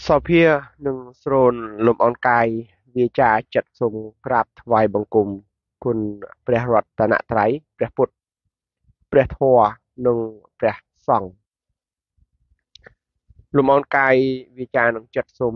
សភានឹងស្រូនលំអរកាយវាចាចិត្តសូមក្រាបថ្វាយបង្គំគុណព្រះរតនត្រ័យព្រះពុទ្ធព្រះធម៌និងព្រះសង្ឃលំអរកាយវាចានឹងចិត្តសូម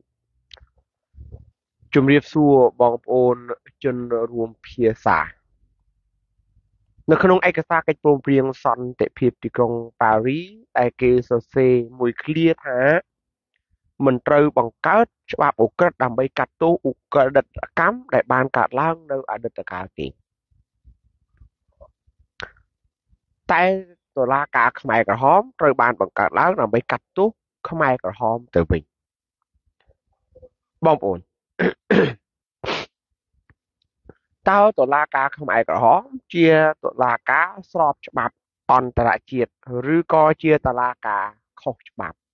ជម្រាបសួរបងប្អូនជនរួមភាសានៅក្នុងឯកសារកិច្ចព្រមព្រៀងសន្តិភាពទីក្រុងប៉ារីដែលគេសរសេរមួយឃ្លាថាមិនត្រូវបង្កើតច្បាប់អូក្រិដ្ឋដើម្បីកាត់ទោសឧក្រិដ្ឋកម្មដែលបានកើតឡើងនៅអតីតកាលទេតែតុលាការខ្មែរក្រហមត្រូវបានបង្កើតឡើងដើម្បីកាត់ទោសខ្មែរក្រហមទៅវិញបងប្អូនតើតុលាការខ្មែរក្រហមជាតុលាការស្របច្បាប់អន្តរជាតិឬក៏ជាតុលាការខុសច្បាប់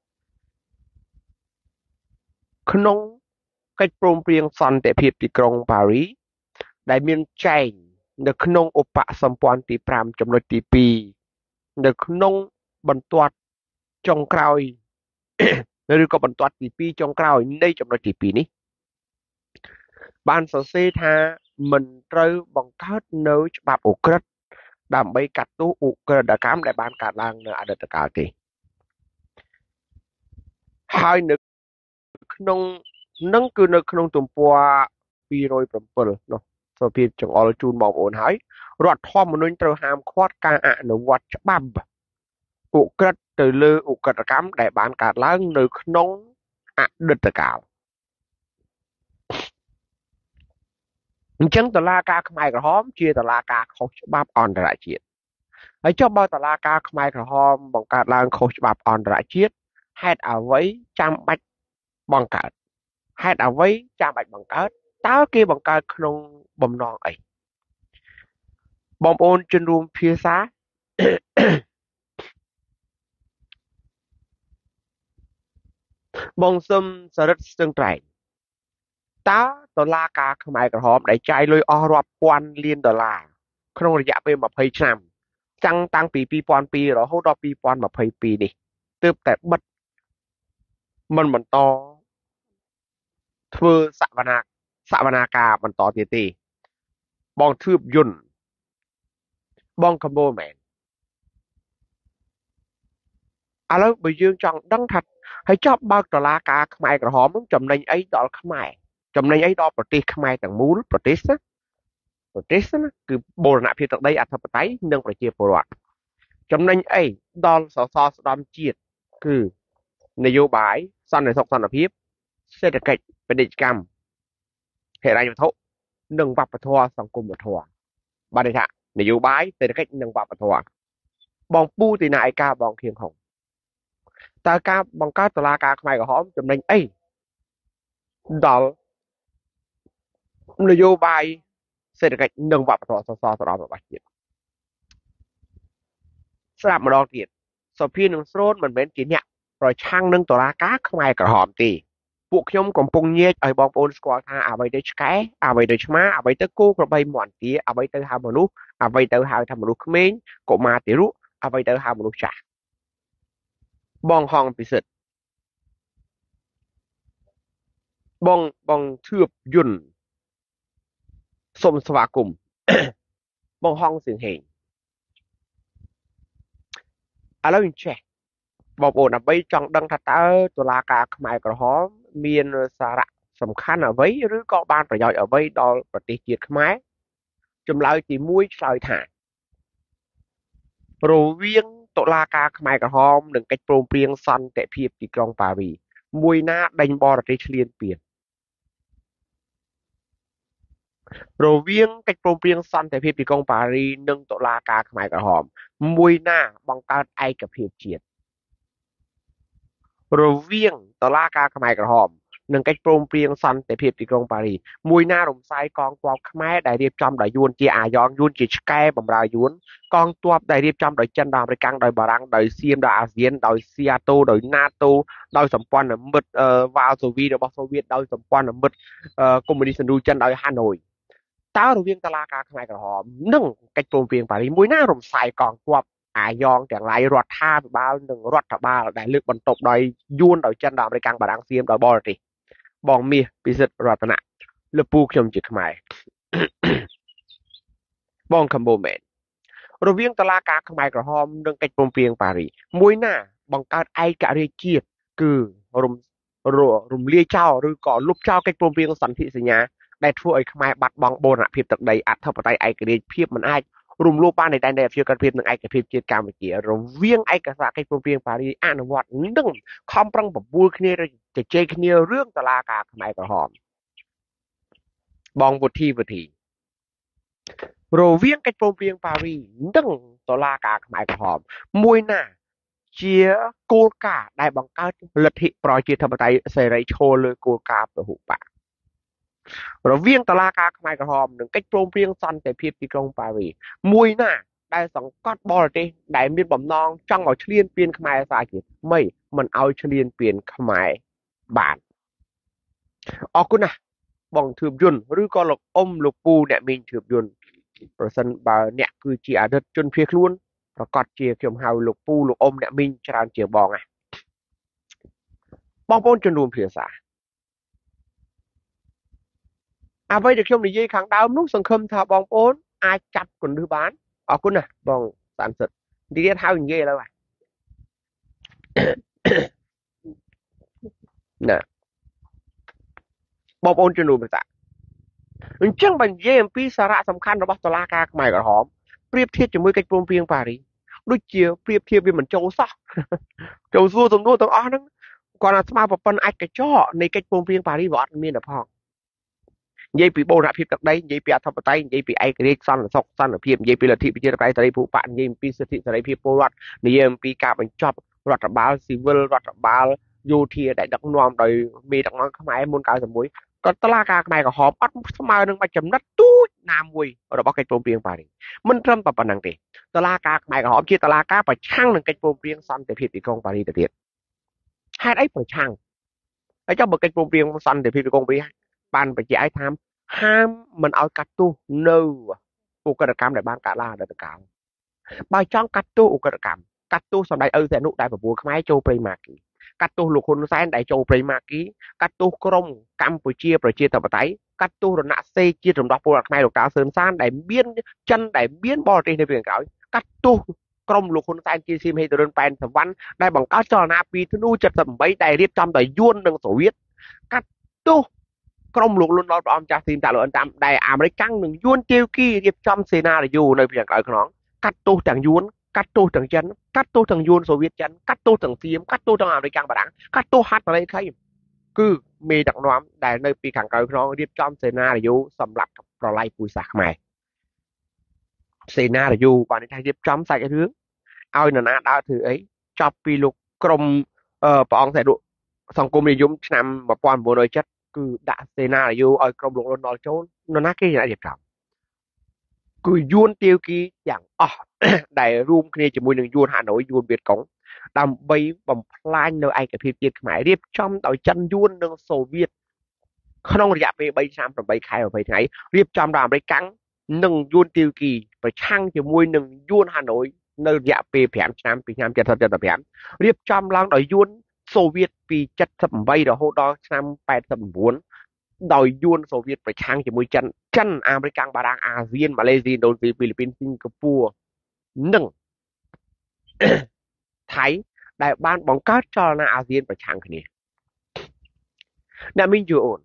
ក្នុងកិច្ចព្រមព្រៀងសន្តិភាពទីក្រុងប៉ារីដែលមានចែងនៅក្នុងឧបសម្ព័ន្ធទី5ចំណុចទី2នៅក្នុងបន្ទាត់ចុងក្រោយឬក៏បន្ទាត់ទី2ចុងក្រោយនៃចំណុចទី2នេះបានសរសេរថាមិនត្រូវបង្កើតនៅច្បាប់អូក្រិដ្ឋដើម្បីកាត់ទោសឧក្រិដ្ឋកម្មដែលបានកើតឡើងនៅអតីតកាលទេហើយនៅក្នុងនឹងគឺនៅក្នុងទំព័រ207នោះសូមភាពចង្អុលជូនបងប្អូនហើយរដ្ឋធម្មនុញ្ញត្រូវហាមឃាត់ការអនុវត្តច្បាប់ឧក្រិដ្ឋទៅលើឧក្រិដ្ឋកម្មដែលបានកើតឡើងនៅក្នុងអតីតកាលអញ្ចឹងតុលាការខ្មែរក្រហមជាតុលាការខុសច្បាប់អន្តរជាតិហើយចុះបើតុលាការខ្មែរក្រហមបង្កើតឡើងខុសច្បាប់អន្តរជាតិហេតុអ្វីចាំបាច់បង្កើតហេតុអ្វីចាំបាច់បង្កើតតើគេបង្កើតក្នុងបំណងអីបងប្អូនជនរួមភាសាបងសុំសរិទ្ធស្ទឹងត្រែងតើតុលាការខ្មែរក្រហមដែលចាយលុយអស់រាប់ពាន់លានដុល្លារក្នុងរយៈពេល20ឆ្នាំតាំងពី2002រហូតដល់2022នេះទើបតែបិទមិនបន្តធ្វើសវនាការបន្តទៀតទេបងធឿបយន្តបងកម្ពុជាមែនឥឡូវបើយើងចង់ដឹងថាហើយចប់បើកតុលាការខ្មែរក្រហមនឹងចំណេញអីដល់ខ្មែរចំណេញអីដល់ប្រទេសខ្មែរទាំងមូលប្រទេសណាគឺបូរណភាពទឹកដីអធិបតេយ្យនិងប្រជាពលរដ្ឋចំណេញអីដល់សសរស្តម្ភជាតិគឺនយោបាយសន្តិសុខសន្តិភាពសេដ្ឋកិច្ចពាណិជ្ជកម្មហិរញ្ញវត្ថុនិងវប្បធម៌សង្គមវធម៌បានន័យថានយោបាយសេដ្ឋកិច្ចនិងវប្បធម៌បងពូទីណាឯកាបងខៀងហុងតើការបង្កើតតុលាការខ្មែរក្រហមចំណេញអីដល់នយោបាយសេដ្ឋកិច្ចនិងវប្បធម៌សសរស្តម្ភរបស់ជាតិស្រាប់ម្ដងទៀតសភានឹងស្រូនមិនមែនជាអ្នកប្រឆាំងនឹងតុលាការខ្មែរក្រហមទេពួកខ្ញុំកំពុងញែកឲ្យបងប្អូនស្គាល់ថាអ្វីទៅឆ្កែអ្វីទៅឆ្មាអ្វីទៅគោក្របីមាន់ទាអ្វីទៅហៅមនុស្សអ្វីទៅហៅថាមនុស្សក្មេងកុមារទារុអ្វីទៅហៅមនុស្សចាស់បងហងពិសិដ្ឋបងធឿបយន្តសូមស្វាគមន៍បងហងសៀងហេងឥឡូវអញ្ចេះបងប្អូនដើម្បីចង់ដឹងថាតើតុលាការខ្មែរក្រហមមានសារៈសំខាន់អ្វីឬក៏បានប្រយោជន៍អ្វីដល់ប្រទេសជាតិខ្មែរចម្លើយទី1ឆ្លើយថារវាងតុលាការខ្មែរក្រហមនិងកិច្ចព្រមព្រៀងសន្តិភាពទីក្រុងប៉ារីមួយណាដេញបរទេសឈ្លានពានរវាងកិច្ចព្រមព្រៀងសន្តិភាពទីក្រុងប៉ារីនិងតុលាការខ្មែរក្រហមមួយណាបង្កើតឯកភាពជាតិរវាងតុលាការខ្មែរក្រហមនិងកិច្ចព្រមព្រៀងសន្តិភាពទីក្រុងប៉ារីមួយណារំសាយកងទ័ពខ្មែរដែលរៀបចំដោយយួនជាអាយ៉ងយួនជាឆ្កែបម្រើយួនកងទ័ពដែលរៀបចំដោយចិនដោយអាមេរិកដោយបារាំងដោយសៀមដោយអាស៊ានដោយស៊ីអាតូដោយណាតូដោយសម្ព័ន្ធមិត្តវ៉ាល់សូវីរបស់សូវៀតដោយសម្ព័ន្ធមិត្តកុម្មុយនីសឥណ្ឌូចិនដោយហាណូយតើរវាងតុលាការខ្មែរក្រហមនិងកិច្ចព្រមព្រៀងប៉ារីមួយណារំសាយកងទ័ពยองแต่ไล่รถท่าบ้าหนึ่งรถบ้าได้เลือกบรรทบโดยยุ่นโดยจันดาวในกลางบารังเซียมโดยบอลติบองมีพิเศษรัตนะเลือกปูขยมจิตขมายบองคัมโบแมนเราเวียงตลาดกาขมายกระหอมเรื่องกิจปมเปียงปารีมวยหน้าบังการไอกะเรียเกียรคือรุมรุมเลี้ยเจ้าหรือก่อลูกเจ้ากิจปมเปียงสันติสัญญาได้ทั่วไอ้ขมายบัดบองโบนอะเพียบตักใดอัดเท่าปไตไอกระเรียเพียบมันไอรุมลูกบ้านในแดนแดนเฟียกันเพียบหนึ่งไอกระเพียบเจียการเมื่อกี้เราเวียงไอกระสากิจปมเปียงปารีอ่านวัดนึ่งคอมปรังแบบบูลคเนียจะเจคเนียเรื่องตลาดกาขมายกระหอมบองบุตรีโรเวียงกิจปมเปียงปารีนึ่งตลาดกาขมายกระหอมมวยหน้า ជាគោលការណ៍ដែលបង្កើតលទ្ធិប្រជាធិបតេយ្យសេរីឈរលើគោលការណ៍ពហុបករវាងតុលាការខ្មែរក្រហមនិងកិច្ចព្រមព្រៀងសន្តិភាពទីក្រុងប៉ារីសមួយណាដែលសង្កត់បរទេសដែលមានបំណងចង់ឲ្យឈ្លានពានខ្មែរសាជាថ្មីមិនឲ្យឈ្លានពានខ្មែរបានអរគុណណាស់បងធឿបយន្តឬក៏លោកអ៊ំលោកពូអ្នកមីងធឿបយន្តប្រសិនបើអ្នកគឺជាអតីតជនភៀសខ្លួនប្រកាសជាខ្ញុំហៅលោកពូលោកអ៊ំអ្នកមីងច្រើនជាងបងណាបងប្អូនជនរួមភាសាអ្វីដែលខ្ញុំនិយាយខាងដើមនោះសង្ឃឹមថាបងប្អូនអាចចាប់គន្លឹះបានអរគុណណាបងសានសិទ្ធនិយាយហើយនិយាយឥឡូវណាបងប្អូនជនរួមភាសាអញ្ចឹងបើនិយាយអំពីសារៈសំខាន់របស់តុលាការខ្មែរក្រហមប្រៀបធៀបជាមួយកិច្ចព្រមព្រៀងប៉ារីសដូចជាប្រៀបធៀបវាមិនចូលសោះចូលសួរសំណួរទាំងអស់ហ្នឹងគាត់ថាស្មើប្រព័ន្ធអាចកញ្ចក់នៃកិច្ចព្រមព្រៀងប៉ារីសវាអត់មានទេផងនិយាយពីបូរណភាពទឹកដីនិយាយពីអធិបតេយ្យនិយាយពីឯករាជ្យសន្តិសុខសន្តិភាពនិយាយពីលទ្ធិប្រជាធិបតេយ្យសេរីភូប៉ានិយាយអំពីសិទ្ធិសេរីភាពពលរដ្ឋនិយាយអំពីការបញ្ចប់រដ្ឋបាលស៊ីវិលរដ្ឋបាលយោធាដែលដឹកនាំដោយមេដឹកនាំខ្មែរមុន91ក៏តឡាការខ្មែរក្រហមអត់ស្មើនឹងមួយចំណិតទូចណាមួយរបស់កិច្ចព្រមព្រៀងប៉ារីសមិនត្រឹមតែប៉ុណ្្នឹងទេតឡាការខ្មែរក្រហមជាតឡាការប្រឆាំងនឹងកិច្ចព្រមព្រៀងសន្តិភាពទីក្រុងប៉ារីសទៅទៀតហេតុអីប្រឆាំងហើយចុះបើកិច្ចព្រមព្រៀងសន្តិភាពទីក្រុងប៉ារីសបានបញ្ជាក់ឲ្យថាហាមមិនឲ្យកាត់ទោសនៅឧក្រិដ្ឋកម្មដែលបានកើតឡើងអតីតកាលបើចង់កាត់ទោសឧក្រិដ្ឋកម្មកាត់ទោសសម្ដេចឪសែនុដែលប្រមូលខ្មែរចូលព្រៃម៉ាគីកាត់ទោសលោកហ៊ុនសែនដែលចូលព្រៃម៉ាគីកាត់ទោសក្រមកម្ពុជាប្រជាធិបតេយ្យកាត់ទោសរណសេរីជាតិរំដោះពលរដ្ឋខ្មែរលោកតាសឿនសានដែលមានចិនដែលមានបរទេសនៅពេលក្រោយកាត់ទោសក្រមលោកហ៊ុនសែនជាសៀមហេតុរិនប៉ែនសវណ្ណដែលបង្កើតចលនាពីធ្នូ78ដែលរៀបចំដោយយួននិងសូវៀតកាត់ទោសក្រុមលោកលន់ដល់ព្រះអង្គចាស់ទីមតាលោកអិនតាមដែលអាមេរិកកាំងនឹងយួនទាវគីរៀបចំសេណារីយ៉ូនៅពីខាងក្រៅខ្នងកាត់ទោសទាំងយួនកាត់ទោសទាំងចិនកាត់ទោសទាំងយួនសូវៀតចិនកាត់ទោសទាំងសៀមកាត់ទោសទាំងអាមេរិកកាំងបារាំងកាត់ទោសហត្ថលេខីគឺមេដឹកនាំដែលនៅពីខាងក្រៅខ្នងរៀបចំសេណារីយ៉ូសម្រាប់ប្រឡាយពូជសាសន៍ខ្មែរសេណារីយ៉ូបានថារៀបចំសាច់រឿងឲ្យនរណាដើរធ្វើអីចាប់ពីលោកក្រមព្រះអង្គសែនសង្គមនិយមឆ្នាំ1970គឺដាក់សេណារីយ៉ូឲ្យក្រុមលោកលន់ដល់ចូលនរណាគេរៀបចំគឺយួនទាវគីយ៉ាងអស់ដែលរួមគ្នាជាមួយនឹងយួនហាណូយយួនវៀតកុងដើម្បីបំផ្លាញនៅឯកភាពជាតិខ្មែររៀបចំដោយចិនយួននិងសូវៀតក្នុងរយៈពេល3ឆ្នាំ8ខែ20ថ្ងៃរៀបចំដោយអាមេរិកកាំងនិងយួនទាវគីប្រឆាំងជាមួយនឹងយួនហាណូយនៅរយៈពេល5ឆ្នាំពីឆ្នាំ70-75រៀបចំឡើងដោយយួនសូវៀតពី78រហូតដល់ឆ្នាំ89ដោយយួនសូវៀតប្រឆាំងជាមួយចិនអាមេរិកកាំងបារាំងអាស៊ានម៉ាឡេស៊ីឥណ្ឌូនេស៊ីហ្វីលីពីនសិង្ហបុរីនិងថៃដែលបានបង្កើតចលនាអាស៊ានប្រឆាំងគ្នាអ្នកមីងយូអូន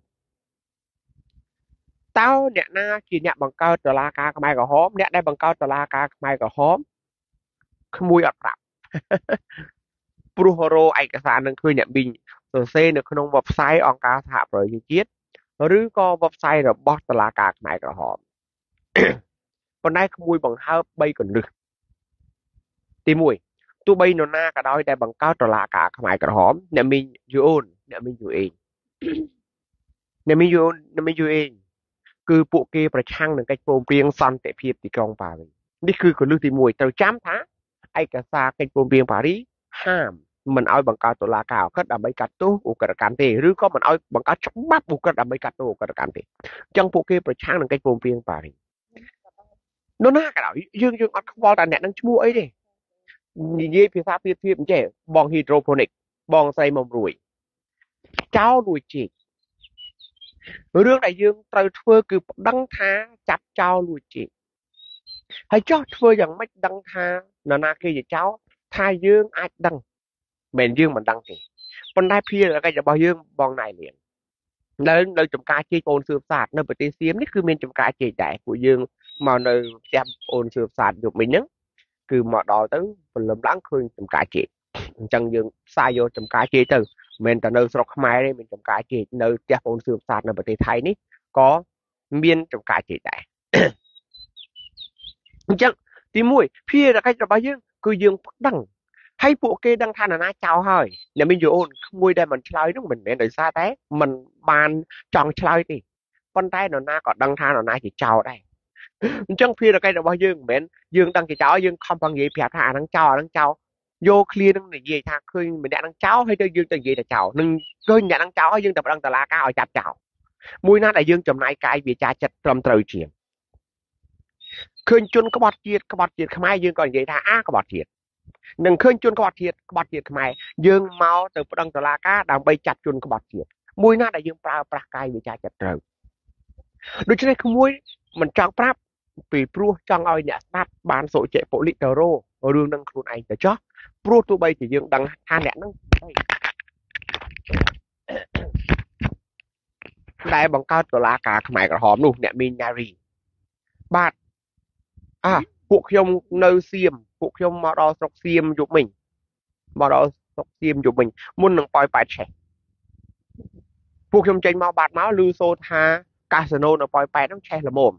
តើអ្នកណាជាអ្នកបង្កើតតុលាការខ្មែរក្រហមអ្នកដែលបង្កើតតុលាការខ្មែរក្រហមក្មួយអត់ប្រាប់ព្រោះរោឯកសារនឹងឃើញអ្នកមីងសរសេរនៅក្នុង website អង្គការសហប្រជាជាតិឬក៏ website របស់តុលាការខ្មែរក្រហមប៉ុន្តែក្មួយបង្ហើប3កន្លឹះទី1ទោះបីនរណាក៏ដោយដែលបង្កើតតុលាការខ្មែរក្រហមអ្នកមីងយូអូនអ្នកមីងយូអេងអ្នកមីងយូអូនអ្នកមីងយូអេងគឺពួកគេប្រឆាំងនឹងកិច្ចព្រមព្រៀងសន្តិភាពទីក្រុងប៉ារីសនេះគឺកន្លឹះទី1ត្រូវចាំថាឯកសារកិច្ចព្រមព្រៀងប៉ារីសហាមមិនឲ្យបង្កើតតុលាការអក្រិតដើម្បីកាត់ទោសឧក្រិដ្ឋកម្មទេឬក៏មិនឲ្យបង្កើតច្បាប់ឧក្រិដ្ឋដើម្បីកាត់ទោសឧក្រិដ្ឋកម្មទេអញ្ចឹងពួកគេប្រឆាំងនឹងកិច្ចព្រមព្រៀងប៉ារីសនរណាក៏ដោយយើងអត់ខ្វល់តែអ្នកនឹងឈ្មោះអីទេនិយាយភាសាទៀតទៀតចេះបង hydroponic បងស្រីមុំរួយចោលរួចជីករឿងដែលយើងត្រូវធ្វើគឺប្តឹងថាចាប់ចោលរួចជីកហើយចោះធ្វើយ៉ាងម៉េចដឹងថានរណាគេជាចោលថាយើងអាចដឹងមិនយើងមិនដឹងទេប៉ុន្តែភារកិច្ចរបស់យើងបងណៃលៀននៅចំការជ័យបងសឿបសាទនៅប្រទេសសៀមនេះគឺមានចំការជ័យដែរពួកយើងមកនៅផ្ទះអូនសឿបសាទយប់មិញហ្នឹងគឺមកដល់ទៅព្រលឹមឡើងឃើញចំការជ័យអញ្ចឹងយើងផ្សាយយកចំការជ័យទៅមិនមែនតែនៅស្រុកខ្មែរទេមានចំការជ័យនៅផ្ទះបងសឿបសាទនៅប្រទេសថៃនេះក៏មានចំការជ័យដែរអញ្ចឹងទី1ភារកិច្ចរបស់យើងគឺយើងប្តឹងហើយពួកគេដឹងថានរណាចោលហើយអ្នកមានយអូនក្មួយដែលមិនឆ្លើយនោះមិនមែនដោយសារតែมันបានចង់ឆ្លើយទេប៉ុន្តែនរណាក៏ដឹងថានរណាជាចោលដែរអញ្ចឹងភារកិច្ចរបស់យើងមិនមែនយើងដឹងជាចោលយើងខំប្រឹងនិយាយប្រាប់ថាអាហ្នឹងចោលអាហ្នឹងចោលយកឃ្លានឹងនិយាយថាឃើញម្នាក់ហ្នឹងចោលហើយទៅយើងទៅនិយាយថាចោលនឹងឃើញម្នាក់ហ្នឹងចោលហើយយើងទៅប្តឹងតុលាការឲ្យចាប់ចោលមួយណាដែលយើងចំណាយកាយវាចាចិត្តត្រឹមត្រូវជាងឃើញជនក្បត់ជាតិខ្មែរយើងក៏និយាយថាក្បត់ជាតិនឹងឃើញជនក្បត់ជាតិខ្មែរយើងមកទៅប្តឹងតុលាការដើម្បីចាប់ជនក្បត់ជាតិមួយណាដែលយើងប្រើប្រាស់កាយវាចាចិត្តត្រូវដូច្នេះក្មួយមិនចង់ប្រាប់ពីព្រោះចង់ឲ្យអ្នកស្ដាប់បានសុចពលិតរោរឿងនឹងខ្លួនឯងទៅចោះព្រោះទោះបីជាយើងដឹងថាអ្នកនឹងដែលបង្កើតតុលាការខ្មែរក្រហមនោះអ្នកមីងណារីបាទពួកខ្ញុំនៅសៀមពួកខ្ញុំមកដល់ស្រុកសៀមយប់មិញមកដល់ស្រុកសៀមយប់មិញមុននឹងប៉ោយប៉ែតឆេះពួកខ្ញុំចេញមកបាត់មកឮសូរថាកាស៊ីណូនៅប៉ោយប៉ែតហ្នឹងឆេះល្មម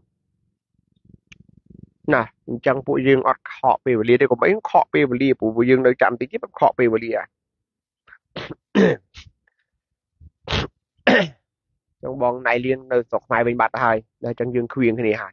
ណាអញ្ចឹងពួកយើងអត់ខកពេលវេលាទេកុំអីខកពេលវេលាព្រោះពួកយើងនៅចាំតិចទៀតខកពេលវេលាចឹងបងណៃលៀននៅស្រុកខ្មែរវិញបាត់ទៅហើយដល់អញ្ចឹងយើងឃ្វៀងគ្នាហើយ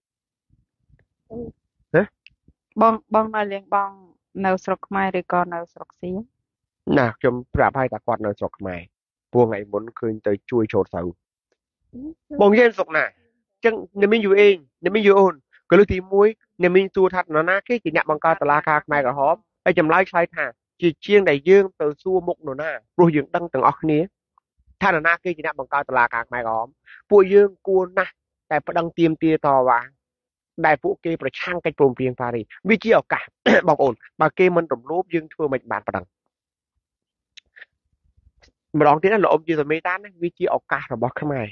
ណាបងនៅលៀងបងនៅស្រុកខ្មែរឬក៏នៅស្រុកសៀមណាខ្ញុំប្រាប់ឲ្យតែគាត់នៅស្រុកខ្មែរព្រោះថ្ងៃមុនឃើញទៅជួយចូលស្រូវបងនិយាយស្រុកណាអញ្ចឹងអ្នកមីងយូអេងអ្នកមីងយូអូនក៏លើកទី1អ្នកមីងសួរថានរណាគេជាអ្នកបង្កើតតុលាការខ្មែរក្រហមហើយចម្លើយឆ្លើយថាជាជាងដែលយើងទៅសួរមុខនរណាព្រោះយើងដឹងទាំងអស់គ្នាថានរណាគេជាអ្នកបង្កើតតុលាការខ្មែរក្រហមពួកយើងគួរណាស់តែប្តឹងទាមទារតវ៉ាដែលពួកគេប្រឆាំងកិច្ចព្រមព្រៀងប៉ារីសវាជាឱកាសបងប្អូនបើគេមិនរំលោភយើងធ្វើមិនបានប្តឹងម្ដងទៀតណាលោកអ៊ំជាសមេតាណាវាជាឱកាសរបស់ខ្មែរ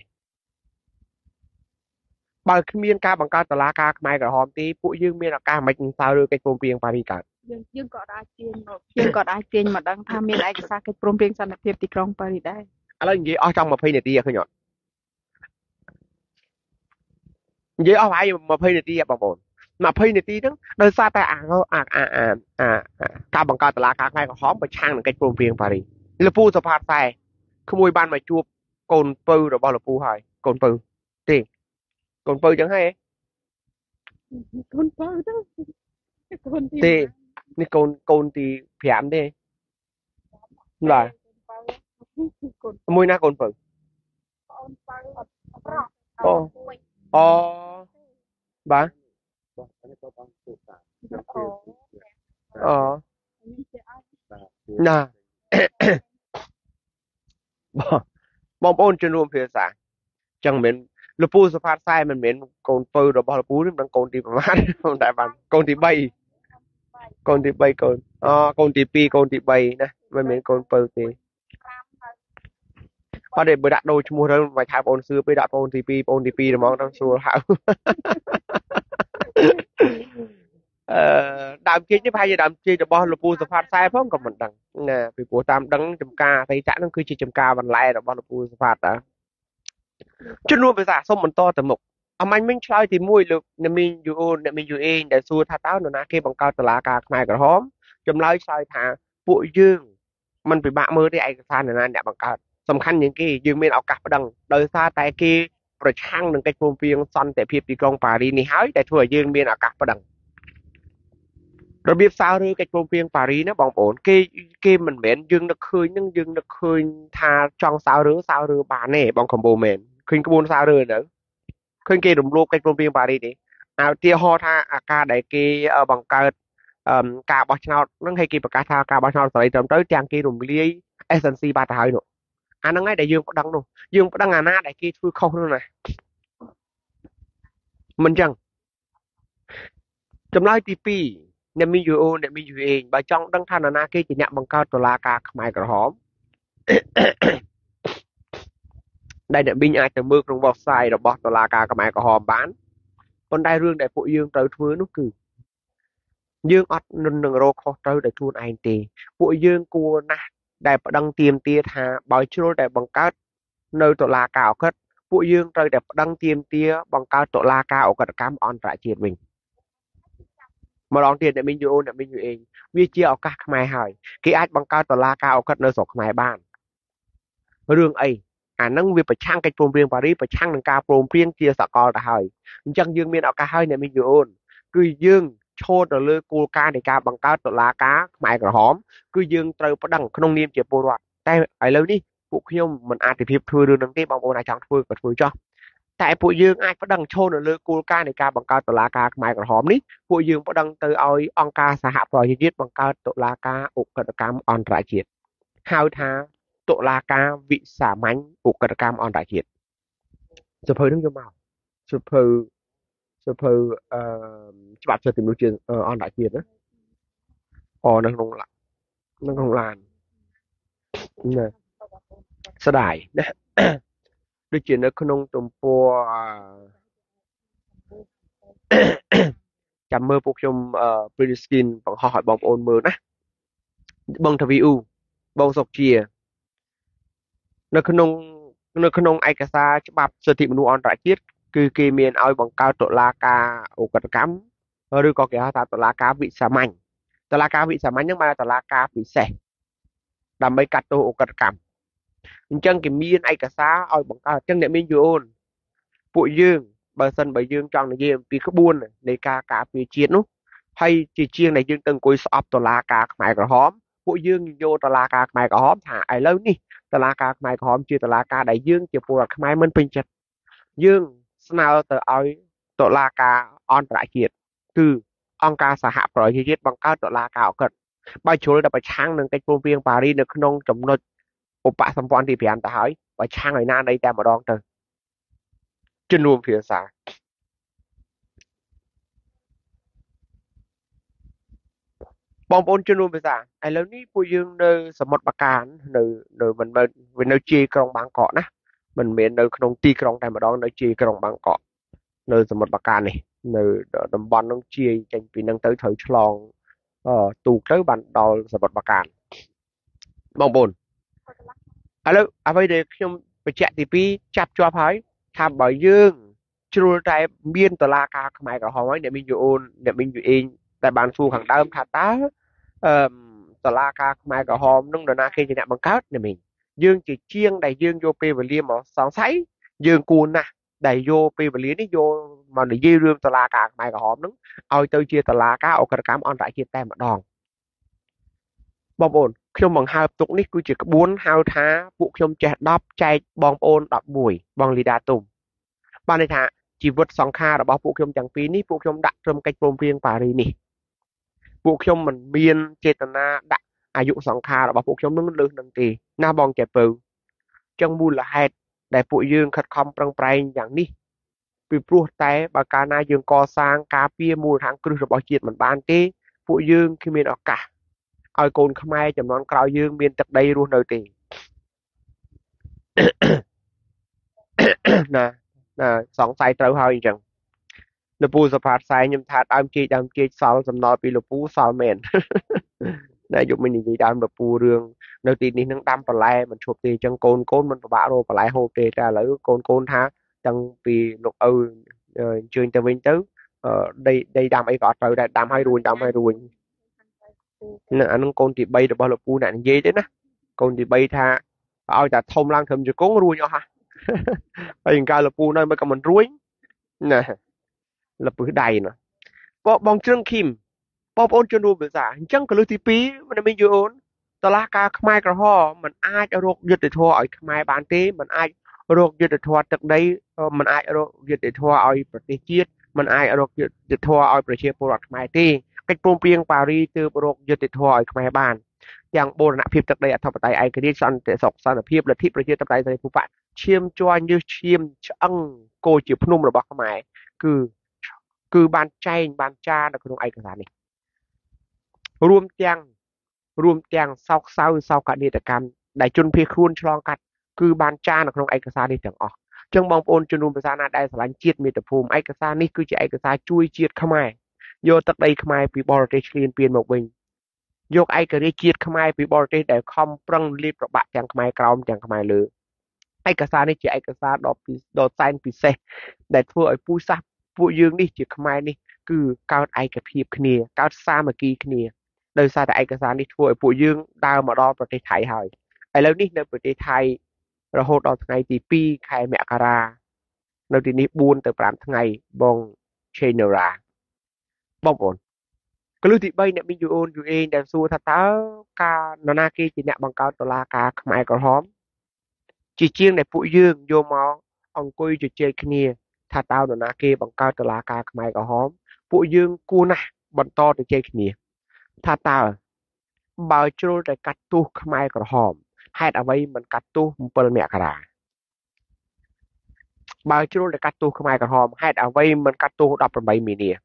បើគ្មានការបង្កើតតុលាការខ្មែរក្រហមទេពួកយើងមានឱកាសមិនសើឬកិច្ចព្រមព្រៀងប៉ារីសកើតយើងក៏អាចទាញមកដឹងថាមានឯកសារកិច្ចព្រមព្រៀងសន្តិភាពទីក្រុងប៉ារីសដែរឥឡូវនិយាយអស់ចង់20នាទីឃើញអត់និយាយអស់ហើយ20នាទីបងប្អូន20នាទីហ្នឹងដោយសារតែការបង្កើតតុលាការខ្មែរក្រហមប្រឆាំងនឹងកិច្ចព្រមព្រៀងប៉ារីសលពូសុផាតតែក្មួយបានមកជួបកូនពៅរបស់លពូហើយកូនពៅទេកូនពៅចឹងហើយកូនពៅទៅកូនទីទេនេះកូនទី5ទេបាទមួយណាកូនពៅអូបាទណាបងប្អូនជនរួមភាសាចឹងមិនលពូសុផាតខ្សែមិនមែនកូនពៅរបស់លពូនេះមិនដឹងកូនទីប្រមាណតែបានកូនទី3កូនទី3កូនកូនទី2កូនទី3ណាមិនមែនកូនពៅទេអត់ទេបើដាក់ដូរឈ្មោះទៅមិនថាបងអូនសឿពេលដាក់បងអូនទី2បងអូនទី2ហ្មងដល់ស្រួលហៅដើមជ័យនេះប្រហែលជាដើមជ័យរបស់លពូសុផាតខ្សែផងក៏មិនដឹងណាពីព្រោះតាមដឹងចំការអតីតហ្នឹងគឺជាចំការបន្លែរបស់លពូសុផាតតាជំនួសភាសាសូមបន្តទៅមុខអមាញ់មិញឆ្លើយទី1លោកអ្នកមីងយូអូនអ្នកមីងយូអេងដែលសួរថាតើនរណាគេបង្កើតតុលាការខ្មែរក្រហមចម្លើយឆ្លើយថាពួកយើងមិនពិបាកមើលទេឯកសារនរណាអ្នកបង្កើតសំខាន់ជាងគេយើងមានឱកាសប្តឹងដោយសារតែគេប្រឆាំងនឹងកិច្ចព្រមព្រៀងសន្តិភាពទីក្រុងប៉ារីសនេះហើយដែលធ្វើឲ្យយើងមានឱកាសប្តឹងរបៀបសាររើកិច្ចព្រមព្រៀងប៉ារីសណាបងប្អូនគេមិនមែនយើងនឹកឃើញនឹងយើងនឹកឃើញថាចង់សាររើបានទេបងខំបូមែនឃើញក្បួនសាររើទៅឃើញគេរំលោភកិច្ចព្រមព្រៀងប៉ារីសទេឧទាហរណ៍ថាអាការដែលគេបង្កើតការបោះឆ្នោតនឹងឲ្យគេប្រកាសថាការបោះឆ្នោតសេរីត្រឹមត្រូវទាំងគេរំលាយ SNC បាត់ទៅហើយនោះអាហ្នឹងហើយដែលយើងប្តឹងនោះយើងប្តឹងអាណាដែលគេធ្វើខុសនោះណាមិនចឹងចម្លើយទី2អ្នកមីយូអូអ្នកមីយូអេងបើចង់ដឹងថានរណាគេជាអ្នកបង្កើតតុលាការខ្មែរក្រហមដែលអ្នកមីងអាចទៅមើលក្នុង website របស់តុលាការខ្មែរក្រហមបានប៉ុន្តែរឿងដែលពួកយើងត្រូវធ្វើនោះគឺយើងអត់នឹងរកខុសត្រូវដោយខ្លួនឯងទេពួកយើងគួរណាស់ដែលប្តឹងទាមទារថាបើជ្រុលតែបង្កើតនៅតុលាការអក្រិតពួកយើងត្រូវតែប្តឹងទាមទារបង្កើតតុលាការអក្រិតកម្មអន្តរជាតិវិញម្ដងទៀតអ្នកមីងយូអូអ្នកមីងយូអេងវាជាឱកាសខ្មែរហើយគេអាចបង្កើតតុលាការអក្រិតនៅស្រុកខ្មែរបានរឿងអីអាហ្នឹងវាប្រឆាំងកិច្ចព្រមព្រៀងប៉ារីសប្រឆាំងនឹងការព្រមព្រៀងជាសកលទៅហើយអញ្ចឹងយើងមានឱកាសហើយអ្នកមីងយូអូនគឺយើងឈរទៅលើគោលការណ៍នៃការបង្កើតតុលាការខ្មែរក្រហមគឺយើងត្រូវប្តឹងក្នុងនាមជាពលរដ្ឋតែឥឡូវនេះពួកខ្ញុំមិនអាចពិភាក្សាធ្វើរឿងហ្នឹងទេបងប្អូនអាចចង់ធ្វើក៏ធ្វើចោះតែពួកយើងអាចប្តឹងឈរនៅលើគោលការណ៍នៃការបង្កើតតុលាការខ្មែរក្រហមនេះពួកយើងប្តឹងទៅឲ្យអង្គការសហប្រជាជាតិបង្កើតតុលាការអក្រិតកម្មអន្តរជាតិហៅថាតុលាការវិសាមញ្ញអក្រិតកម្មអន្តរជាតិសភៅនឹងយកមកសភៅអឺច្បាប់សិទ្ធិមនុស្សជាតិអន្តរជាតិណាអូនៅក្នុងឡានណាស្ដាយណាដូចជានៅក្នុងទំព័រចាំមើលពួកខ្ញុំprint screen បង្ហោះឲ្យបងប្អូនមើលណាបងទ្វីអ៊ូបងសុកជានៅក្នុងឯកសារច្បាប់សិទ្ធិមនុស្សអន្តរជាតិគឺគេមានឲ្យបង្កើតតុលាការអក្រិតកម្មឬក៏គេហៅថាតុលាការវិសាមញ្ញតុលាការវិសាមញ្ញហ្នឹងបានតុលាការពិសេសដើម្បីកាត់ទោសអក្រិតកម្មអញ្ចឹងគេមានឯកសារឲ្យបង្កើតអញ្ចឹងអ្នកមានយូអូនពួកយើងបើសិនបើយើងចង់និយាយអំពីក្បួននៃការការពារជាតិនោះហើយជាជាងដែលយើងទៅអង្គុយស្អប់តុលាការខ្មែរក្រហមពួកយើងយកតុលាការខ្មែរក្រហមថាឥឡូវនេះតុលាការខ្មែរក្រហមជាតុលាការដែលយើងជាពលរដ្ឋខ្មែរមិនពេញចិត្តយើងស្នើទៅឲ្យតុលាការអន្តរជាតិគឺអង្គការសហប្រជាជាតិបង្កើតតុលាការអក្រិតបើជ្រុលតែប្រឆាំងនឹងកិច្ចព្រមព្រៀងប៉ារីសនៅក្នុងចំណុចឧបសម្ព័ន្ធទី5ទៅហើយបើឆាំងឲ្យណានៃតែម្ដងទៅជំនុំភាសាបងប្អូនជំនុំភាសាឥឡូវនេះពួកយើងនៅសមុទ្របាកាននៅមិនមែនវានៅជាយក្រុងបាងកកណាមិនមែននៅក្នុងទីក្រុងតែម្ដងនៅជាយក្រុងបាងកកនៅសមុទ្របាកាននេះនៅតំបន់នោះជាយចេញពីនឹងទៅត្រូវឆ្លងទូកទៅបានដល់សមុទ្របាកានបងប្អូនឥឡូវអ្វីដែលខ្ញុំបញ្ជាក់ទី2ចាប់ជាប់ហើយថាបើយើងជ្រុលតែមានតុលាការខ្មែរក្រហមហើយអ្នកមីងយូអូនអ្នកមីងយូអេងតែបានសួរខាងដើមថាតើតុលាការខ្មែរក្រហមនឹងនរណាគេជាអ្នកបង្កើតអ្នកមីងយើងជាជាងដែលយើងយកពេលវេលាមកសង្ស័យយើងគួរណាស់ដែលយកពេលវេលានេះយកមកនិយាយរឿងតុលាការខ្មែរក្រហមនឹងឲ្យទៅជាតុលាការអក្រិតកម្មអន្តរជាតិតែម្ដងបងប្អូនខ្ញុំបង្ហើបទុកនេះគឺជាក្បួនហៅថាពួកខ្ញុំចេះ10ចែកបងប្អូន11បងលីដាទុំបានន័យថាជីវិតសង្ខាររបស់ពួកខ្ញុំទាំងពីរនេះពួកខ្ញុំដាក់ត្រឹមកិច្ចព្រមព្រៀងប៉ារីសនេះពួកខ្ញុំមិនមានចេតនាដាក់អាយុសង្ខាររបស់ពួកខ្ញុំនឹងលើសនឹងទេណាបងចែពៅចឹងមូលហេតុដែលពួកយើងខិតខំប្រឹងប្រែងយ៉ាងនេះពីព្រោះតែបើកាលណាយើងកសាងការពារមូលដ្ឋានគ្រឹះរបស់ជាតិមិនបានទេពួកយើងគ្មានឱកាសឲ្យកូនខ្មែរចំនួនក្រោយយើងមានទឹកដីរស់នៅទេណាសង្ស័យត្រូវហើយអញ្ចឹងលពូសផាតផ្សាយខ្ញុំថាដើមជែកសល់សំណល់ពីលពូសល់មែនតែយកមិននិយាយដើមលពូរឿងនៅទីនេះនឹងដាំបន្លែមិនឈប់ទេអញ្ចឹងកូនមិនពិបាករកបន្លែហូបទេតែឥឡូវកូនថាតាំងពីលោកឪអញ្ជើញទៅវិញទៅដីដាំអីក៏អត់ត្រូវដែរដាំឲ្យរួញនឹងអានឹងកូនទី3របស់លោកពូអ្នកនិយាយទេណាកូនទី3ថាឲ្យតែធំឡើងត្រឹមជង្គង់រួញអស់ហើយអង្ការលោកពូនៅមិនក៏មិនរួញណាលពឹសដៃណាបងជ្រឹងឃីមបងប្អូនជនរួមភាសាអញ្ចឹងកលឹះទី2មិនមានយូអូនតឡាការខ្មែរក្រហមมันអាចរកយុទ្ធធម៌ឲ្យខ្មែរបានទេมันអាចរកយុទ្ធធម៌ទឹកដីมันអាចរកយុទ្ធធម៌ឲ្យប្រទេសជាតិมันអាចរកយុទ្ធធម៌ឲ្យប្រជាពលរដ្ឋខ្មែរទេកិច្ចព្រមព្រៀងប៉ារីទើបរកយុត្តិធម៌ឲ្យខ្មែរបានយ៉ាងបូរណភាពទឹកដីអធិបតេយ្យឯករាជ្យសន្តិសុខសន្តិភាពលទ្ធិប្រជាធិបតេយ្យសេរីភូប៉ាឈាមជ័រញើសឈាមឆ្អឹងគោជាភ្នំរបស់ខ្មែរគឺគឺបានចែងបានចារនៅក្នុងឯកសារនេះរួមទាំងសោកសៅសោកនាដកម្មដែលជនភៀសខ្លួនឆ្លងកាត់គឺបានចារនៅក្នុងឯកសារនេះទាំងអស់ចឹងបងប្អូនជនរួមភាសាណាដែលស្រឡាញ់ជាតិមាតុភូមិឯកសារនេះគឺជាឯកសារជួយជាតិខ្មែរយកទឹកដីខ្មែរពីបរទេសឈ្លានពានមកវិញយកឯករាជ្យជាតិខ្មែរពីបរទេសដែលខំប្រឹងលៀបប្របាក់ទាំងខ្មែរក្រោមទាំងខ្មែរលើឯកសារនេះជាឯកសារដ៏សែនពិសេសដែលធ្វើឲ្យពូជសាសន៍ពួកយើងនេះជាខ្មែរនេះគឺកើតឯកភាពគ្នាកើតសាមគ្គីគ្នាដោយសារតែឯកសារនេះធ្វើឲ្យពួកយើងដើរមកដល់ប្រទេសថៃហើយឥឡូវនេះនៅប្រទេសថៃរហូតដល់ថ្ងៃទី2ខែមករានៅទីនេះ4ទៅ5ថ្ងៃបងឆេណូរ៉ាបងប្អូនកលុះទី3អ្នកមីយូអូនយូអេងដែលសួរថាតើការនរណាគេជាអ្នកបង្កើតតុលាការខ្មែរក្រហមជាជាងដែលពួកយើងយកមកអង្គុយជជែកគ្នាថាតើនរណាគេបង្កើតតុលាការខ្មែរក្រហមពួកយើងគួរណាស់បន្តទៅជជែកគ្នាថាតើបើជ្រុលតែកាត់ទោសខ្មែរក្រហមហេតុអ្វីមិនកាត់ទោស7មករាបើជ្រុលតែកាត់ទោសខ្មែរក្រហមហេតុអ្វីមិនកាត់ទោស18មីនា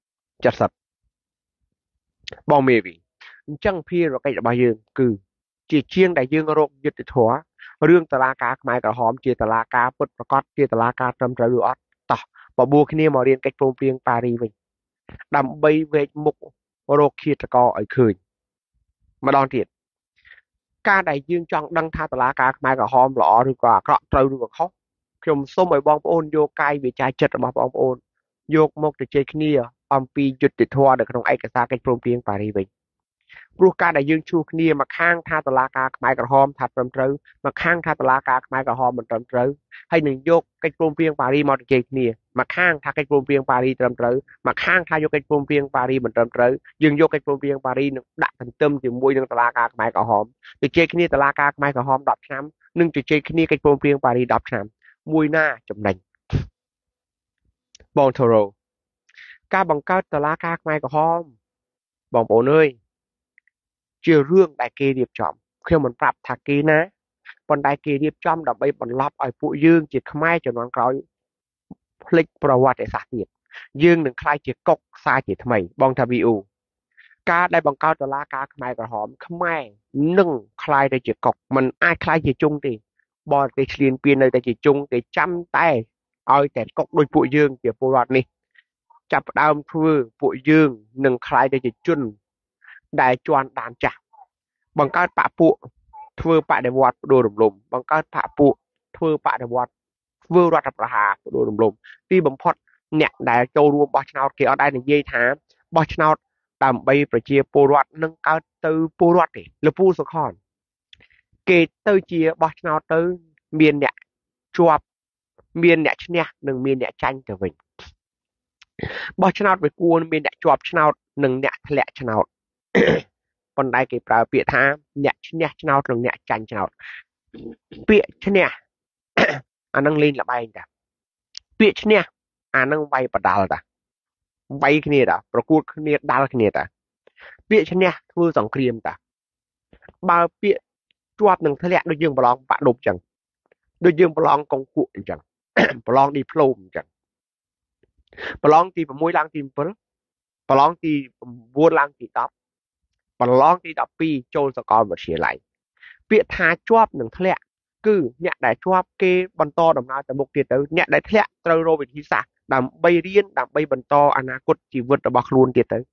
70បងមេវីអញ្ចឹងភារកិច្ចរបស់យើងគឺជាជាងដែលយើងរកយុត្តិធម៌រឿងតុលាការខ្មែរក្រហមជាតុលាការពិតប្រាកដជាតុលាការត្រឹមត្រូវឬអត់តោះបបួលគ្នាមករៀនកិច្ចព្រមព្រៀងប៉ារីវិញដើម្បីវេកមុខរកឃាតករឲ្យឃើញម្ដងទៀតការដែលយើងចង់ដឹងថាតុលាការខ្មែរក្រហមល្អឬក៏អាក្រក់ត្រូវឬក៏ខុសខ្ញុំសូមឲ្យបងប្អូនយកកាយវាចាចិត្តរបស់បងប្អូនយកមកជជែកគ្នាអំពីយុត្តិធម៌នៅក្នុងឯកសារកិច្ចព្រមព្រៀងប៉ារីវិញព្រោះការដែលយើងជួគ្នាមកខាងថាតុលាការខ្មែរក្រហមថាត្រឹមត្រូវមកខាងថាតុលាការខ្មែរក្រហមមិនត្រឹមត្រូវហើយនឹងយកកិច្ចព្រមព្រៀងប៉ារីមកជជែកគ្នាមកខាងថាកិច្ចព្រមព្រៀងប៉ារីត្រឹមត្រូវមកខាងថាយកកិច្ចព្រមព្រៀងប៉ារីមិនត្រឹមត្រូវយើងយកកិច្ចព្រមព្រៀងប៉ារីនឹងដាក់ទន្ទឹមជាមួយនឹងតុលាការខ្មែរក្រហមជជែកគ្នាតុលាការខ្មែរក្រហម10ឆ្នាំនិងជជែកគ្នាកិច្ចព្រមព្រៀងប៉ារី10ឆ្នាំមួយណាចំណេញបងថូរ៉ូការបង្កើតតុលាការខ្មែរក្រហមបងប្អូនអើយជារឿងដែលគេរៀបចំខ្ញុំមិនប្រាប់ថាគេណាប៉ុន្តែគេរៀបចំដើម្បីបន្លប់ឲ្យពួកយើងជាខ្មែរជំនាន់ក្រោយភ្លេចប្រវត្តិសាស្ត្រទៀតយើងនឹងខ្លាចជាកុកសាជាថ្មីបងថាវីអូការដែលបង្កើតតុលាការខ្មែរក្រហមខ្មែរនឹងខ្លាយទៅជាកុកมันអាចខ្លាយជាជុងទេបរទេសឈ្លានពាននៅតែជាជុងទេចាំតែឲ្យតែកុកដូចពួកយើងជាពលរដ្ឋនេះចាប់ផ្ដើមធ្វើពួកយើងនឹងខ្លាយទៅជាជនដែលជន់ដានចាស់បង្កើតបកពួកធ្វើបដិវត្តផ្ដួលរំលំបង្កើតបកពួកធ្វើបដិវត្តធ្វើរដ្ឋប្រហារផ្ដួលរំលំទីបំផុតអ្នកដែលចូលរួមបោះឆ្នោតគេអត់ដែលនិយាយថាបោះឆ្នោតដើម្បីប្រជាពលរដ្ឋនឹងកើតទៅពលរដ្ឋទេលពូសុខនគេទៅជាបោះឆ្នោតទៅមានអ្នកជាប់មានអ្នកឈ្នះនិងមានអ្នកចាញ់ទៅវិញបោះឆ្នោតវាគួរមានអ្នកជាប់ឆ្នោតនិងអ្នកធ្លាក់ឆ្នោតប៉ុន្តែគេប្រើពាក្យថាអ្នកឈ្នះឆ្នោតនិងអ្នកចាញ់ឆ្នោតពាក្យឈ្នះអានឹងលេងល្បែងតាពាក្យឈ្នះអានឹងវាយបដាល់តាវាយគ្នាតាប្រកួតគ្នាដាល់គ្នាតាពាក្យឈ្នះធ្វើសង្គ្រាមតាបើពាក្យជាប់នឹងធ្លាក់ដូចយើងប្រឡងបាក់ដប់អញ្ចឹងដូចយើងប្រឡងកងគក់អញ្ចឹងប្រឡងឌីប្លូមអញ្ចឹងប្រឡងទី6ឡើងទី7ប្រឡងទី9ឡើងទី10ប្រឡងទី12ចូលសាកលវិទ្យាល័យពាក្យថាជាប់នឹងធ្លាក់គឺអ្នកដែលជាប់គេបន្តដំណើរទៅមុខទៀតទៅអ្នកដែលធ្លាក់ត្រូវរកវិធីសាស្ត្រដើម្បីរៀនដើម្បីបន្តអនាគតជីវិតរបស់ខ្លួនទៀតទៅ